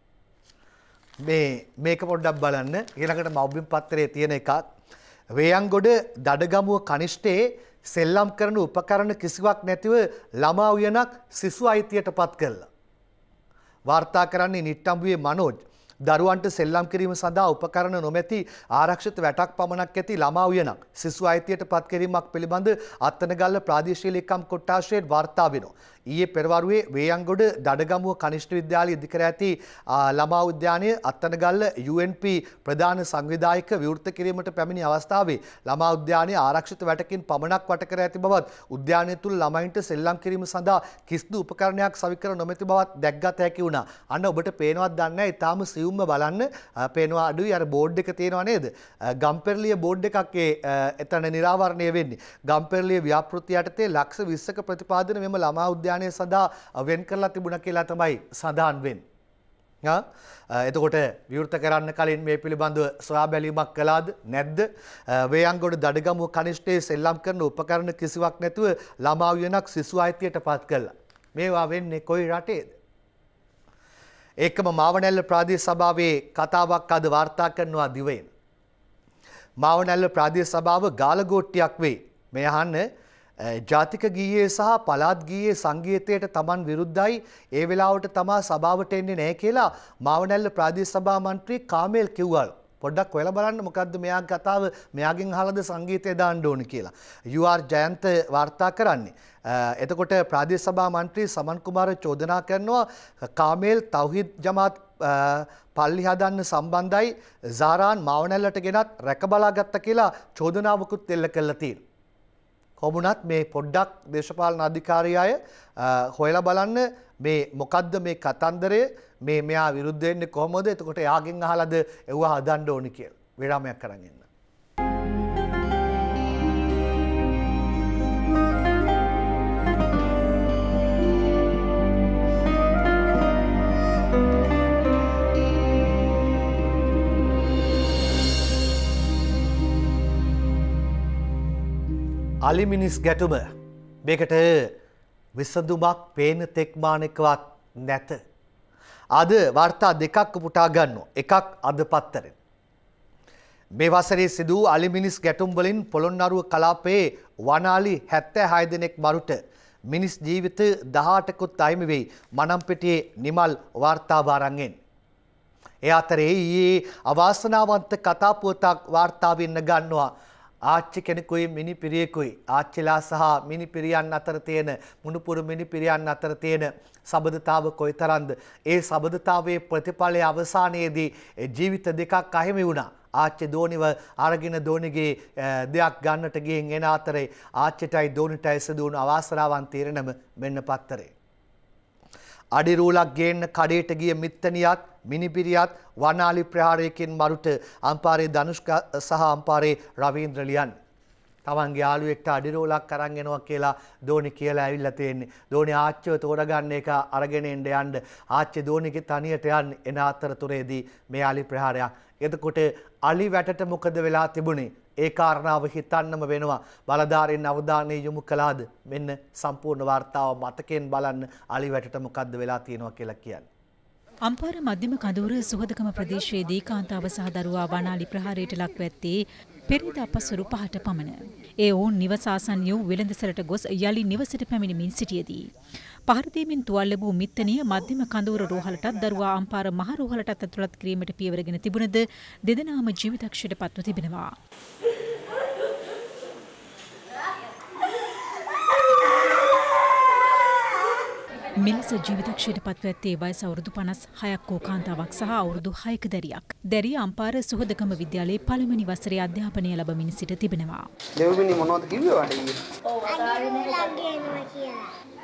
මේක පොඩ්ඩක් බලන්න. ඊළඟට මව්බිම් පත්‍රයේ තියෙන එකක්. වේයන්ගොඩ දඩගමුව කනිෂ්ඨයේ සෙල්ලම් කරන උපකරණ කිසිවක් නැතිව ළමා උයනක් සිසු අයිතියට පත් කළා. වාර්තා කරන්නේ නිට්ටඹුවේ මනෝජ්. දරුවන්ට සෙල්ලම් කිරීම සඳහා උපකරණ නොමැති ආරක්ෂිත වැටක් පමණක් ඇති ළමා උයනක් සිසු අයිතියට පත් කිරීමක් පිළිබඳ අත්තනගල්ල ප්‍රාදේශීය ලේකම් කොට්ටාශයේ වාර්තා වෙනවා. ඊයේ පෙරවරුවේ වේයන්ගොඩ දඩගමුව කනිෂ්ඨ විද්‍යාලය ඉදිකර ඇති ළමා උද්‍යානයේ අත්තනගල්ල UNP ප්‍රධාන සංවිධායක විවෘත කිරීමට පැමිණි අවස්ථාවේ ළමා උද්‍යානයේ ආරක්ෂිත වැටකින් පමණක් වට කර ඇති බවත් උද්‍යානය තුල ළමයින්ට සෙල්ලම් කිරීම සඳහා කිසිදු උපකරණයක් සවිකර නොමැති බවත් දැක්ගත හැකි වුණා. අන්න ඔබට පේනවත් දන්නේ නැහැ. ඊටාම සියුම්ම බලන්න පේනවා අඩුයි. අර බෝඩ් එක තියෙනවා නේද? ගම්පෙරළිය බෝඩ් එකක් එතන නිරාවරණය වෙන්නේ. ගම්පෙරළිය ව්‍යාපෘති යටතේ ලක්ෂ 20ක ප්‍රතිපාදන මෙම ළමා උද්‍යානය සඳහා වෙන් කරලා තිබුණා කියලා තමයි සඳහන් වෙන්නේ. එතකොට විවෘත කරන්න කලින් මේ පිළිබඳව සොයා බැලීමක් කළාද නැද්ද? වේයන්ගොඩ දඩගමුව කනිෂ්ඨයේ සෙල්ලම් කරන උපකරණ කිසිවක් නැතුව ළමා උයනක් සිසු අයිතියට පත් කළා. මේවා වෙන්නේ කොයි රටේද? ඒකම මාවනැල්ල ප්‍රාදේශ සභාවේ කතාවක් අද වාර්තා කරනවා දිවයින. මාවනැල්ල ප්‍රාදේශ සභාව ගාලගෝට්ටියක් වේ. මේ අහන්න ජාතික ගීයේ සහ පළාත් ගීයේ සංගීතයට තමන් විරුද්ධයි. ඒ වෙලාවට තමා සභාවට එන්නේ නැහැ කියලා මාවනැල්ල ප්‍රාදේශ සභා මන්ත්‍රී කාමේල් කිව්වලු. පොඩ්ඩක් හොයලා බලන්න මොකද්ද මෙයාගේ කතාව මෙයාගෙන් අහලාද සංගීතය දාන්න ඕන කියලා. UR ජයන්ත වාර්තා කරන්නේ. එතකොට ප්‍රාදේශ සභා මන්ත්‍රී සමන් කුමාර චෝදනා කරනවා කාමේල් තෞහිද් ජමාත් පල්ලි හදන්න සම්බන්ධයි සාරාන් මාවනැල්ලට ගෙනත් රැකබලා ගත්ත කියලා චෝදනාවකුත් එල්ල කළා තියෙනවා. කොමුණත් මේ පොඩ්ඩක් දේශපාලන අධිකාරී අය හොයලා බලන්න මේ මොකද්ද මේ කතන්දරය මේ මෙයා විරුද්ධ වෙන්නේ කොහොමද? එතකොට එයාගෙන් අහලාද එව්ව හදන්න ඕනි කියලා. විරාමයක් කරන් එන්න. අලිමිනිස් ගැටුම මේකට විසඳුමක් පේන තෙක්මානකවත් නැත. අද වාර්තා දෙකක් පුටා ගන්නවා. එකක් අද පත්තරෙන්. මේ වසරේ සිදු අලිමිනිස් ගැටුම් වලින් පොළොන්නරුව කලාපයේ වනාලි 76 දෙනෙක් මරුට මිනිස් ජීවිත 18කුත් අහිමි වෙයි. මනම්පිටියේ නිමල් වාර්තාව අරන් ඒ අතරේ ඊයේ අවාසනාවන්ත කතා පුවතක් වාර්තා වෙන්න ගන්නවා. ආච්චි කෙනෙකුයි මිනිපිරියෙකුයි ආච්චිලා සහ මිනිපිරියන් අතර තියෙන මුණුපුරු මිනිපිරියන් අතර තියෙන සබඳතාව කොයිතරම්ද ඒ සබඳතාවයේ ප්‍රතිඵලයේ අවසානයේදී ජීවිත දෙකක් අහිමි වුණා. ආච්චි දෝනිව අරගෙන දෝනිගේ දෙයක් ගන්නට ගිහින් එන අතරේ ආච්චිටයි දෝනිටයි සිදු වුණු අවාසනාවන්ත තීරණම මෙන්න පත්තරේ. අඩිරූලක් ගේන්න කඩේට ගිය මිත්තනියත් මිනිපිරියත් වනාලි ප්‍රහාරයකින් මරුට අම්පාරේ ධනුෂ්ක සහ අම්පාරේ රවීන්ද්‍ර ලියන් තමන්ගේ යාළුවෙක්ට අඩිරූලක් අරන් එනවා කියලා දෝනි කියලා ඇවිල්ලා තියෙන්නේ. දෝනි ආච්චිව තෝරගන්න එක අරගෙන යන්න ආච්චි දෝනිගේ තනියට යන්නේ එන අතරතුරේදී මේ අලි ප්‍රහාරයක්. එතකොට අලි වැටට මොකද වෙලා තිබුණේ? ඒ කාරණාව හිතන්නම වෙනවා. බලධාරීන් අවධානය යොමු කළාද? මෙන්න සම්පූර්ණ වාර්තාව මතකයෙන් බලන්න අලි වැටට මොකද්ද වෙලා තියෙනවා කියලා කියන්නේ. අම්පාර මධ්‍යම කඳවුර සුහදකම ප්‍රදේශයේදී කාන්තාව සහ දරුවා වනාලි ප්‍රහාරයට ලක්ව ඇත්තේ පෙරේදා පසුරු 5ට පමණ. ඒ ඔවුන් නිවස ආසන්න වූ වෙළඳසැලට ගොස් යලි නිවසට පැමිණෙමින් සිටියේදී පහර දීමෙන් තුවාල ලැබූ මිත්තනිය මධ්‍යම කඳවුර රෝහලටත් දරුවා අම්පාර මහ රෝහලටත් ඇතුළත් කිරීමට පියවරගෙන තිබුණද දෙදෙනාම ජීවිතක්ෂයට පත්ව තිබෙනවා. මිනිස් ජීවිතක්ෂයට පත්ව ඇත්තේ වයස අවුරුදු 56ක් වූ කාන්තාවක් සහ අවුරුදු 6ක දැරියක්. දැරිය අම්පාර සුහදකම විද්‍යාලයේ පළමුවැනි වසරේ අධ්‍යාපනය ලබමින් සිට තිබෙනවා. දෙව්මිනි මොනවද කිව්වේ වඩේ? ඔව් අදාළම ගේනවා කියලා.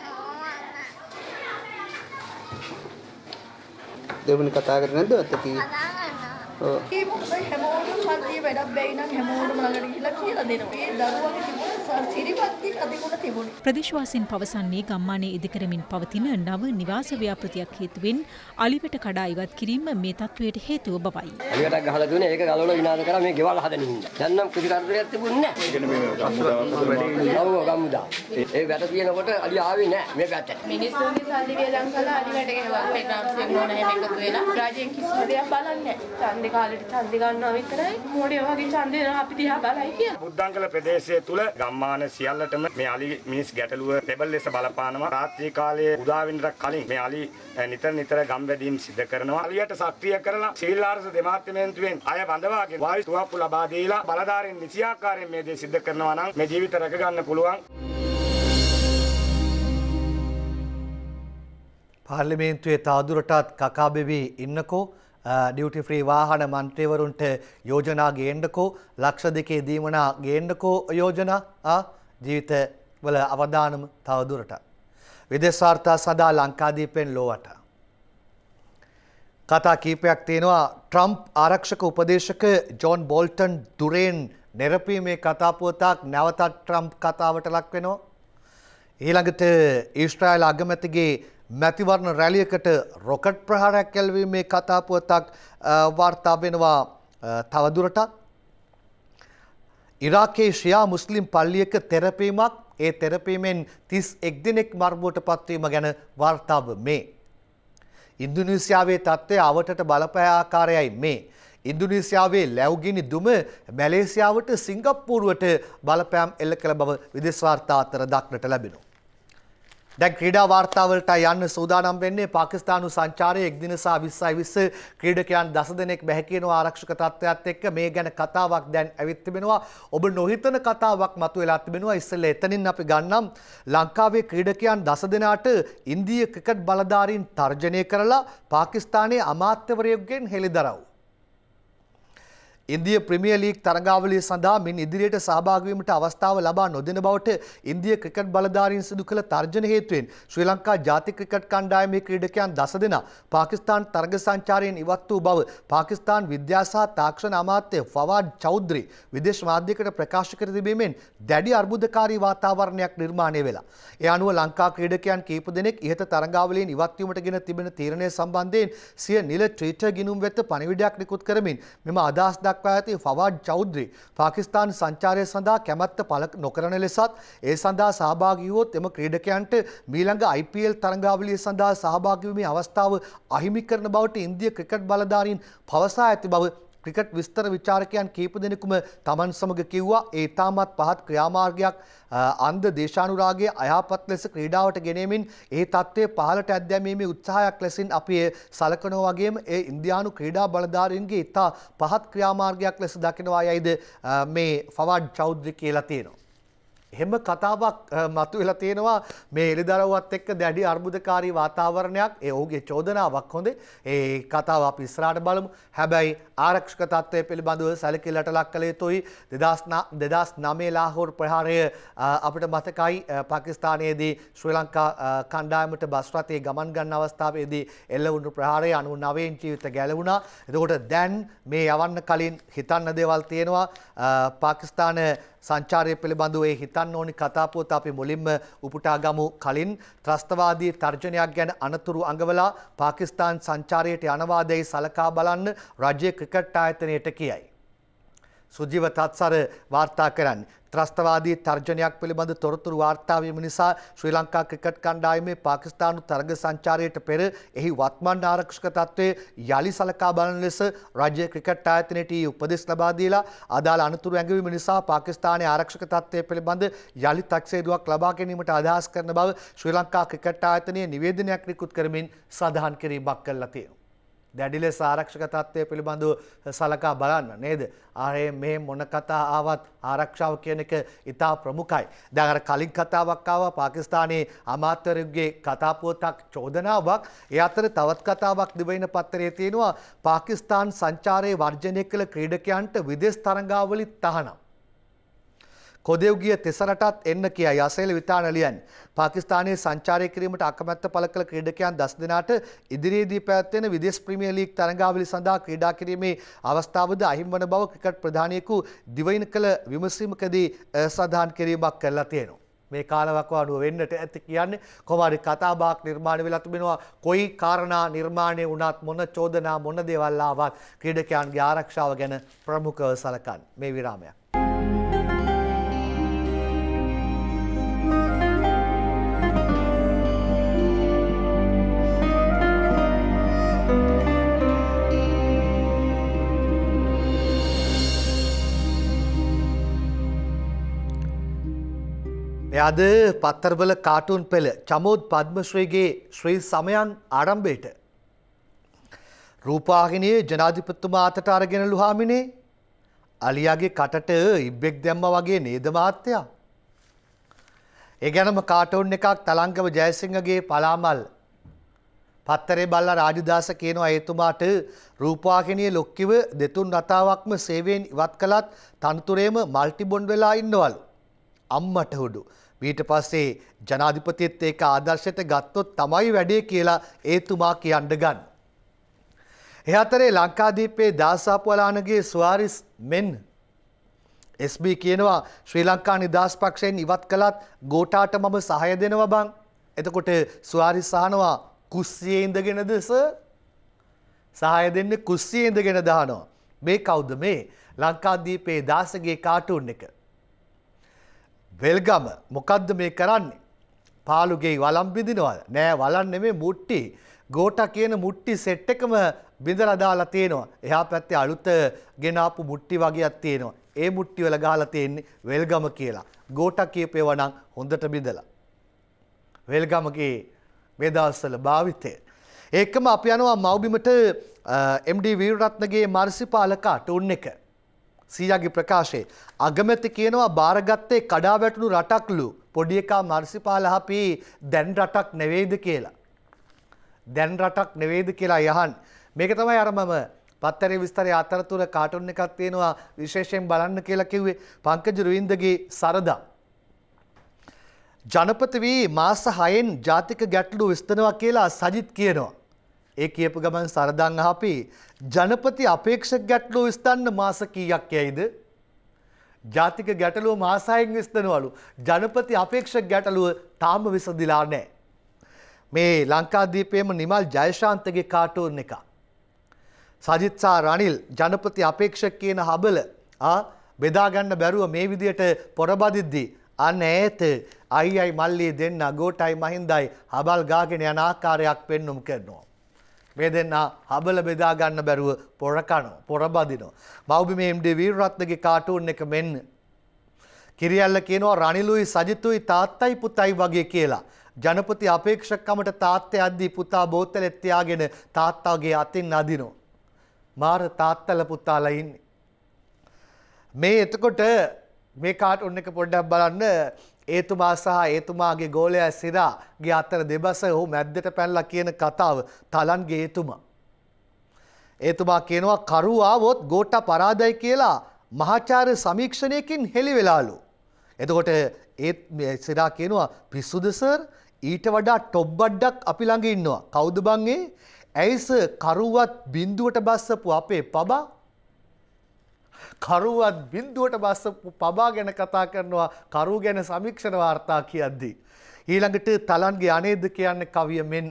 දෙව්මිනි කතා කරන්නේ නැද්ද ඔතන කී? ඔව්. ඒ මොකද හැමෝටම මන්දී වැඩක් බැයි නම් හැමෝටම ළඟට ගිහිල්ලා කියලා දෙනවා. ඒ දරුවගේ තිබුණ සිරිපත්ති අධිගුණ තිබුණේ. ප්‍රදේශවාසීන් පවසන්නේ ගම්මානයේ ඉදිකරමින් පවතින නව නිවාස ව්‍යාපෘතියක් හේතුවෙන් අලිවට කඩා ඉවත් කිරීම මේ තත්වයට හේතුව බවයි. අලිවටක් ගහලා දුන්නේ ඒක ගලවලා විනාශ කරා මේ ගෙවල් හදන හින්දා. දැන් නම් කිසි කරදරයක් තිබුණේ නැහැ. කියන්නේ මේ ගම්මුදාවක් ඔව් ගම්මුදා. ඒ වැට තියෙනකොට අලිය ආවේ නැහැ මේ පැත්තට. මිනිස්සුන්ගේ සල්ලි වේදම් කළා අලි වැඩ ගෙවල් මේ ග්‍රාමසේවක නෝන හැම එකතු වෙලා රාජ්‍යයෙන් කිසිම දෙයක් බලන්නේ නැහැ. ඡන්දේ කාලෙට ඡන්දේ ගන්නවා විතරයි. මොඩේ වගේ ඡන්දේ අපි දිහා බලයි කියලා. බුද්ධංගල ප්‍රදේශය තුල ගම්මාන සියල්ලටම මේ අලි මිනිස් ගැටලුව දෙබල් ලෙස බලපානවා. රාත්‍රී කාලයේ උදා වෙනට කලින් මේ අලි නිතර ගම් වැඩීම් සිදු කරනවා. අලියට සක්‍රිය කරලා සිවිල් ආරක්ෂක දෙපාර්තමේන්තුවෙන් අය බඳවාගෙන වායු තුවාප්පු ලබා දීලා බලධාරීන් නිසියාකාරයෙන් මේ දේ සිදු කරනවා නම් මේ ජීවිත රැක ගන්න පුළුවන්. පාර්ලිමේන්තුවේ තවදුරටත් කකාබෙවි ඉන්නකෝ ඩියුටි ෆ්‍රී වාහන මන්ත්‍රීවරුන්ට යෝජනා ගේන්නකෝ ලක්ෂ 2 දීමනා ගේන්නකෝ යෝජනා ජීවිත වල අවදානම තවදුරටත් විදේශ වාර්තා සඳහා ලංකාදීපෙන් ලෝවට කතා කීපයක් තියෙනවා. ට්‍රම්ප් ආරක්ෂක උපදේශක ජොන් බෝල්ටන් දුරෙන් නෙරපීමේ කතා පුවතක් නැවතත් ට්‍රම්ප් කතාවට ලක් වෙනවා. ඊළඟට ඊශ්‍රායල් අගමැතිගේ මැතිවරණ රැලියකට රොකට් ප්‍රහාරයක් කැල්වීමේ කතා පුවතක් වාර්තා වෙනවා. තවදුරටත් ඉරාකයේ ෂියා මුස්ලිම් පල්ලියක තෙරපීමක් ඒ තෙරපීමෙන් 31 දිනක් මරණයට පත්වීම ගැන වාර්තාව මේ. ඉන්දුනීසියාවේ තත්ත්වය අවටට බලපෑ ආකාරයයි මේ. ඉන්දුනීසියාවේ ලැව්ගිනි දුම මැලේසියාවට සිංගප්පූරුවට බලපෑම් එල්ල කළ බව විදේශ වාර්තා අතර දක්නට ලැබෙනවා. දැන් ක්‍රීඩා වාර්තාවලට යන්න සූදානම් වෙන්නේ පාකිස්තානු සංචාරයේ එක්දින සහ 2020 ක්‍රීඩකයන් 10 දෙනෙක් බැහැ කියනවා ආරක්ෂක තත්ත්වයක් එක්ක මේ ගැන කතාවක් දැන් ඇවිත් තිබෙනවා. ඔබ නොහිතන කතාවක් මතුවලා තිබෙනවා. ඉස්සෙල්ලා එතනින් අපි ගන්නම් ලංකාවේ ක්‍රීඩකයන් 10 දෙනාට ඉන්දීය ක්‍රිකට් බලධාරීන් තර්ජනය කරලා පාකිස්තානයේ අමාත්‍යවරයෙකුගෙන් හෙළිදරව්. ඉන්දිය ප්‍රීමියර් ලීග් තරගාවලිය සඳහා මින් ඉදිරියට සහභාගී වීමට අවස්ථාව ලබා නොදෙන බවට ඉන්දිය ක්‍රිකට් බලධාරීන් සිදු කළ තර්ජන හේතුවෙන් ශ්‍රී ලංකා ජාතික ක්‍රිකට් කණ්ඩායමේ ක්‍රීඩකයන් 10 දෙනා පාකිස්තාන් තරග සංචාරයෙන් ඉවත් වූ බව පාකිස්තාන් විද්‍යා සහ තාක්ෂණ අමාත්‍ය ෆවාඩ් චෞධරි විදේශ මාධ්‍යයකට ප්‍රකාශ කර තිබීමෙන් දැඩි අර්බුදකාරී වාතාවරණයක් නිර්මාණය වෙලා. ඒ අනුව ලංකා ක්‍රීඩකයන් කීප දෙනෙක් ඉහත තරගාවලියෙන් ඉවත් වීමට ගෙන තිබෙන තීරණය සම්බන්ධයෙන් සිය නිල ට්විටර් ගිණුම් වෙත පණිවිඩයක් නිකුත් කරමින් මෙම අදහස් දක්වා ඇති ෆවාඩ් චෞධරි පාකිස්තාන සංචාරය සඳහා කැමැත්ත පළ නොකරන ලෙසත් ඒ සඳහා සහභාගී වූත් එම ක්‍රීඩකයන්ට මීළඟ IPL තරගාවලිය සඳහා සහභාගී වීමේ අවස්ථාව අහිමි කරන බවට ඉන්දිය ක්‍රිකට් බලධාරීන් පවසා ඇති බව ක්‍රිකට් විස්තර විචාරකයන් කීප දෙනෙකුම තමන් සමග කිව්වා. ඒ ඉතාමත් පහත් ක්‍රියාමාර්ගයක් අන්ධ දේශානුරාගයේ අයහපත් ලෙස ක්‍රීඩාවට ගෙනෙමින් ඒ තත්ත්වය පහළට ඇද්දැමීමේ උත්සාහයක් ලෙසින් අපි සලකනවා වගේම ඒ ඉන්දියානු ක්‍රීඩා බලධාරීන්ගේ ඉතා පහත් ක්‍රියාමාර්ගයක් ලෙස දකිනවා යයිද මේ ෆවාඩ් චෞධරි කියලා තියෙනවා. එහෙම කතාවක් මතුවෙලා තියෙනවා මේ එළිදරව්වත් එක්ක දැඩි අර්බුදකාරී වාතාවරණයක්. ඒ ඔහුගේ චෝදනාවක් හොඳේ. ඒ කතාව අපි ඉස්සරහට බලමු. හැබැයි ආරක්ෂක තත්ත්වය පිළිබඳව සැලකිල්ලට ලක් කළ යුතුයි. 2009 ලාහෝර් ප්‍රහාරය අපිට මතකයි. පාකිස්තානයේදී ශ්‍රී ලංකා කණ්ඩායමට බස් රථයේ ගමන් ගන්න අවස්ථාවේදී එල්ල වුණු ප්‍රහාරය 99 ජීවිත ගැලවුණා. එතකොට දැන් මේ යවන්න කලින් හිතන්න දේවල් තියෙනවා. පාකිස්තාන සංචාරය පිළිබඳව ඒ හිතන්න ඕනි කතාපුවත අපි මුලින්ම උපුටා ගමු. කලින් ත්‍රස්තවාදී තර්ජනයක් ගැන අනතුරු අඟවලා පාකිස්තාන් සංචාරයට යනවාදැයි සලකා බලන්න රජයේ ක්‍රිකට් ආයතනයට කියයි. සුජීව තත්සර වාර්තා කරන්නේ. ත්‍රස්තවාදී තර්ජනයක් පිළිබඳ තොරතුරු වාර්තා වීම නිසා ශ්‍රී ලංකා ක්‍රිකට් කණ්ඩායමේ පාකිස්තානු තරග සංචාරයට පෙර එහි වත්මන් ආරක්ෂක තත්ත්වයේ යලි සලකා බලන ලෙස රාජ්‍ය ක්‍රිකට් ආයතනයට උපදෙස් ලබා දීලා අදාළ අනතුරු ඇඟවීම නිසා පාකිස්තානයේ ආරක්ෂක තත්ත්වය පිළිබඳ යලි තක්සේරුවක් ලබා ගැනීමට අදහස් කරන බව ශ්‍රී ලංකා ක්‍රිකට් ආයතනයේ නිවේදනයක් නිකුත් කරමින් සඳහන් කිරීමක් කළා තියෙනවා. දැඩි ලෙස ආරක්ෂක තත්ත්වය පිළිබඳව සලකා බලන්න නේද? ආයේ මේ මොන කතා ආවත් ආරක්ෂාව කියන එක ඉතා ප්‍රමුඛයි. දැන් අර කලින් කතාවක් ආවා පාකිස්තානයේ අමාත්‍යවරුන්ගේ කතාපුවතක් චෝදනාවක්. ඒ අතර තවත් කතාවක් දිවයින පත්තරයේ තියෙනවා පාකිස්තාන් සංචාරයේ වර්ජනය කළ ක්‍රීඩකයන්ට විදේශ තරඟාවලි තහනම්. කොදෙව්ගිය තෙසරටත් එන්න කියයි අසේල විතාන ලියන්නේ. පාකිස්තානයේ සංචාරය කිරීමට අකමැත්ත පළ කළ ක්‍රීඩකයන් 10 දෙනාට ඉදිරියේදී පැවැත්වෙන විදේශ ප්‍රීමියර් ලීග් තරඟාවලි සඳහා ක්‍රීඩා කිරීමේ අවස්ථාවද අහිමිවන බව ක්‍රිකට් ප්‍රධානියෙකු දිවයින කළ විමසීමකදී සඳහන් කිරීමක් කරලා තියෙනවා. මේ කාලවකවානුව වෙන්නට ඇති කියන්නේ කොහොමද කතාබහක් නිර්මාණය වෙලා තිබෙනවා. කොයි කාරණා නිර්මාණය වුණත් මොන චෝදනා මොන දේවල් ආවත් ක්‍රීඩකයන්ගේ ආරක්ෂාව ගැන ප්‍රමුඛව සලකන්නේ. මේ විරාමයක්. අද පත්තරවල කාටුන් පෙළ චමෝද් පද්මශ්‍රීගේ ශ්‍රී සමයන් ආරම්භයට රූපවාහිනියේ ජනාධිපතිතුමා අතට අරගෙන ලුහාමිනේ අලියාගේ කටට ඉබ්බෙක් දැම්ම වගේ නේද මහත්තයා? ඒ ගැනම කාටුන් එකක් තලංගම ජයසිංහගේ පලාමල් පත්තරේ බල්ලා රාජදාස කියනවා එතුමාට රූපවාහිනියේ ලොක්කිව දෙතුන් රතාවක්ම සේවයෙන් ඉවත් කළත් තනතුරේම මල්ටි බොන්ඩ් වෙලා ඉන්නවලු. අම්මට හුඩු. ඊට පස්සේ ජනාධිපතිත් ඒක ආදර්ශයට ගත්තොත් තමයි වැඩේ කියලා ඒතුමා කියන්න ගන්න. ඒ අතරේ ලංකාදීපේ දාසාපුවලානගේ සුවාරිස් මෙන් SB කියනවා ශ්‍රී ලංකා නිදහස් පක්ෂයෙන් ඉවත් කළත් ගෝඨාට මම සහාය දෙනවා බං. එතකොට සුවාරිස් අහනවා කුස්සියේ ඉඳගෙනද සර්? සහාය දෙන්නේ කුස්සියේ ඉඳගෙන දානවා. මේ කවුද මේ? ලංකාදීපේ දාසගේ කාටුන් එක. වෙල්ගම මොකද්ද මේ කරන්නේ? පාළුගේ වලම් බිඳිනවද? නෑ වලම් නෙමෙයි මුට්ටි. ගෝඨා කියන මුට්ටි සෙට් එකම බිඳලා දාලා තියෙනවා. එහා පැත්තේ අලුත ගෙන ආපු මුට්ටි වගේක් තියෙනවා. ඒ මුට්ටි වල ගහලා තියෙන්නේ වෙල්ගම කියලා. ගෝඨා කියපේවා නම් හොඳට බිඳලා. වෙල්ගමගේ මේ දවස්වල භාවිතය. ඒකම අපි යනවා මව්බිමට MD වීරරත්නගේ මාර්සිපාල කාටුන් එක. සීයාගේ ප්‍රකාශයේ අගමැති කියනවා බාරගත්තේ කඩා වැටුණු රටක්ලු පොඩි එකා මාර්සිපාල අපි දැන් රටක් නෙවෙයිද කියලා. දැන් රටක් නෙවෙයිද කියලා යහන්. මේක තමයි අර මම පත්තරේ විස්තරයේ අතරතුර කාටුන් එකක් තියෙනවා විශේෂයෙන් බලන්න කියලා කිව්වේ පංකජ රුවින්දගේ සරදා. ජනපති වී මාස 6න් ජාතික ගැටලු විසඳනවා කියලා සජිත් කියනවා. ඒ කියපු ගමන් සරදන් අහපි ජනපති අපේක්ෂක ගැටලුව විසඳන්න මාස කීයක් යයිද? ජාතික ගැටලුව මාස 6න් විසඳනවලු. ජනපති අපේක්ෂක ගැටලුව තාම විසඳිලා නැහැ. මේ ලංකාදීපයේම නිමල් ජයශාන්තගේ කාටුන් එක. සජිත් සහ රනිල් ජනපති අපේක්ෂක කියන හබල බෙදා ගන්න බැරුව මේ විදියට පොරබදිද්දී අන්න ඈත අයියි මල්ලි දෙන්න ගෝටයි මහින්දයි හබල් ගාගෙන යන ආකාරයක් පෙන්눔 කරනවා. මේ දෙන්න හබල බෙදා ගන්න බැරුව පොරකනවා පොරබදිනවා. මව්බිමේ MD වීරරත්නගේ කාටුන් එක මෙන්න. කිරියල්ල කියනවා රනිලුයි සජිතුයි තාත්තයි පුතයි වගේ කියලා. ජනපති අපේක්ෂකකමට තාත්තේ අද්දී පුතා බෝතලෙත් තියාගෙන තාත්තාගේ අතින් අදිනවා. මාර තාත්තල පුතාලා ඉන්නේ. මේ එතකොට මේ කාටුන් එක පොඩ්ඩක් බලන්න. ඒතුමා සහ ඒතුමාගේ ගෝලයා සිරාගේ අතර දෙබස ඔහු මැද්දට පැනලා කියන කතාව තලන්ගේ ඒතුමා. ඒතුමා කියනවා කරු ආවොත් ගෝඨා පරාදයි කියලා මහාචාර්ය සමීක්ෂණයකින් හෙළි වෙලාලු. එතකොට ඒ සිරා කියනවා පිස්සුද සර් ඊට වඩා ටොප් බඩක් අපි ළඟ ඉන්නවා. කවුද බං ඒ? ඇයිස කරුවත් බින්දුවට බස්සපු අපේ පබා කරුවත් බින්දුවට බස්සපු පබා ගැන කතා කරනවා කරු ගැන සමීක්ෂණ වාර්තා කියද්දී. ඊළඟට තලන්ගේ අනේද කියන්නේ කවිය මෙන්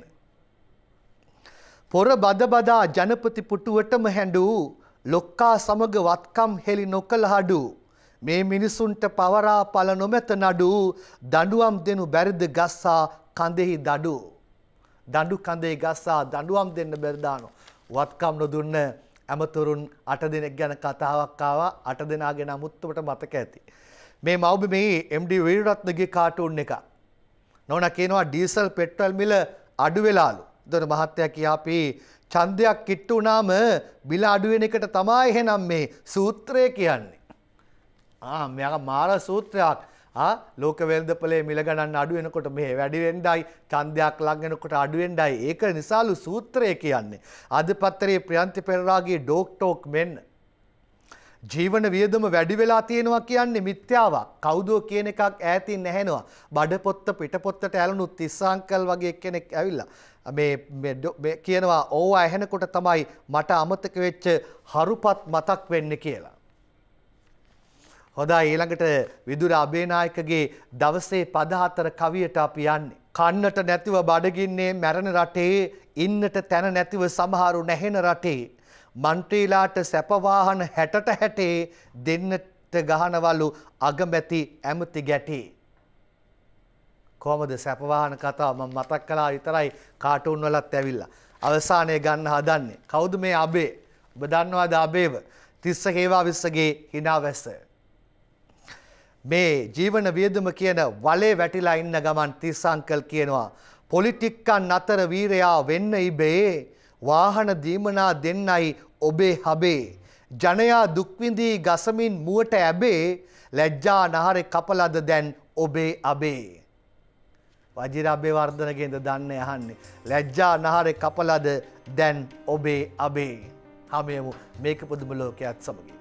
පොර බද බදා ජනපති පුටුවටම හැඬු ලොක්කා සමග වත්කම් හෙලි නොකළ හඩු මේ මිනිසුන්ට පවරා පල නොමැත නඩු දඬුවම් දෙනු බැරිද ගස්සා කඳෙහි දඩු දඬු කඳේ ගස්සා දඬුවම් දෙන්න බැරි දානෝ වත්කම් නොදුන්න ඇමතුරුන් 8 දෙනෙක් ගැන කතාවක් ආවා 8 දෙනාගේ නමුත් ඔබට මතක ඇති මේ මව්බිමේ MD වීරරත්නගේ කාටුන් එක නෝනා කියනවා ඩීසල් පෙට්‍රල් මිල අඩු වෙලාලු. එතකොට මහත්තයා කියාපි ඡන්දයක් කිට්ටු වුණාම බිල අඩු වෙන එකට තමයි එහෙනම් මේ සූත්‍රය කියන්නේ. මෙයා මාර සූත්‍රයක්. ලෝක වෙළඳපොලේ මිල ගණන් අඩු වෙනකොට මේ වැඩි වෙන්නයි ඡන්දයක් ලඟ වෙනකොට අඩු වෙන්නයි ඒක නිසාලු සූත්‍රය කියන්නේ. අද පත්තරේ ප්‍රියන්ති පෙරරාගේ ඩොක්ටෝක් මෙන්න ජීවන වියදම වැඩි වෙලා තියෙනවා කියන්නේ මිත්‍යාවක්. කවුදෝ කියන එකක් ඈතින් නැහෙනවා. බඩ පොත්ත පිට පොත්තට ඇලුණු තිස්සාංකල් වගේ කෙනෙක් ඇවිල්ලා මේ කියනවා ඕවා ඇහෙනකොට තමයි මට අමතක වෙච්ච හරුපත් මතක් වෙන්නේ කියලා. හොඳයි ඊළඟට විදුර අබේනායකගේ දවසේ පද 4 කවියට අපි යන්නේ. කන්නට නැතිව බඩගින්නේ මැරෙන රටේ ඉන්නට තැන නැතිව සමහරු නැහෙන රටේ මන්ත්‍රීලාට සැප වාහන 60ට 60 දෙන්නට ගහනවලු අගමැති ඇමති ගැටේ. කොහමද සැප වාහන කතාව මම මතක් කළා විතරයි කාටුන් වලත් ඇවිල්ලා. අවසානයේ ගන්න හදන්නේ. කවුද මේ අබේ? ඔබ දන්නවද අබේව? තිස්ස හේවාවිස්සගේ හිනාවැස්ස. මේ ජීවන වියදම කියන වලේ වැටිලා ඉන්න ගමන් තිස්ස අංකල් කියනවා පොලිටික්කන් අතර වීරයා වෙන්න ඉබේ වාහන දීමනා දෙන්නයි ඔබේ හබේ ජනයා දුක් විඳී ගසමින් මුවට ඇබේ ලැජ්ජා නහරේ කපලද දැන් ඔබේ අබේ වජිර අබේවර්ධනගෙන්ද දන්නේ අහන්නේ ලැජ්ජා නහරේ කපලද දැන් ඔබේ අබේ හැමෝම මේක පුදුම ලෝකයක් සමග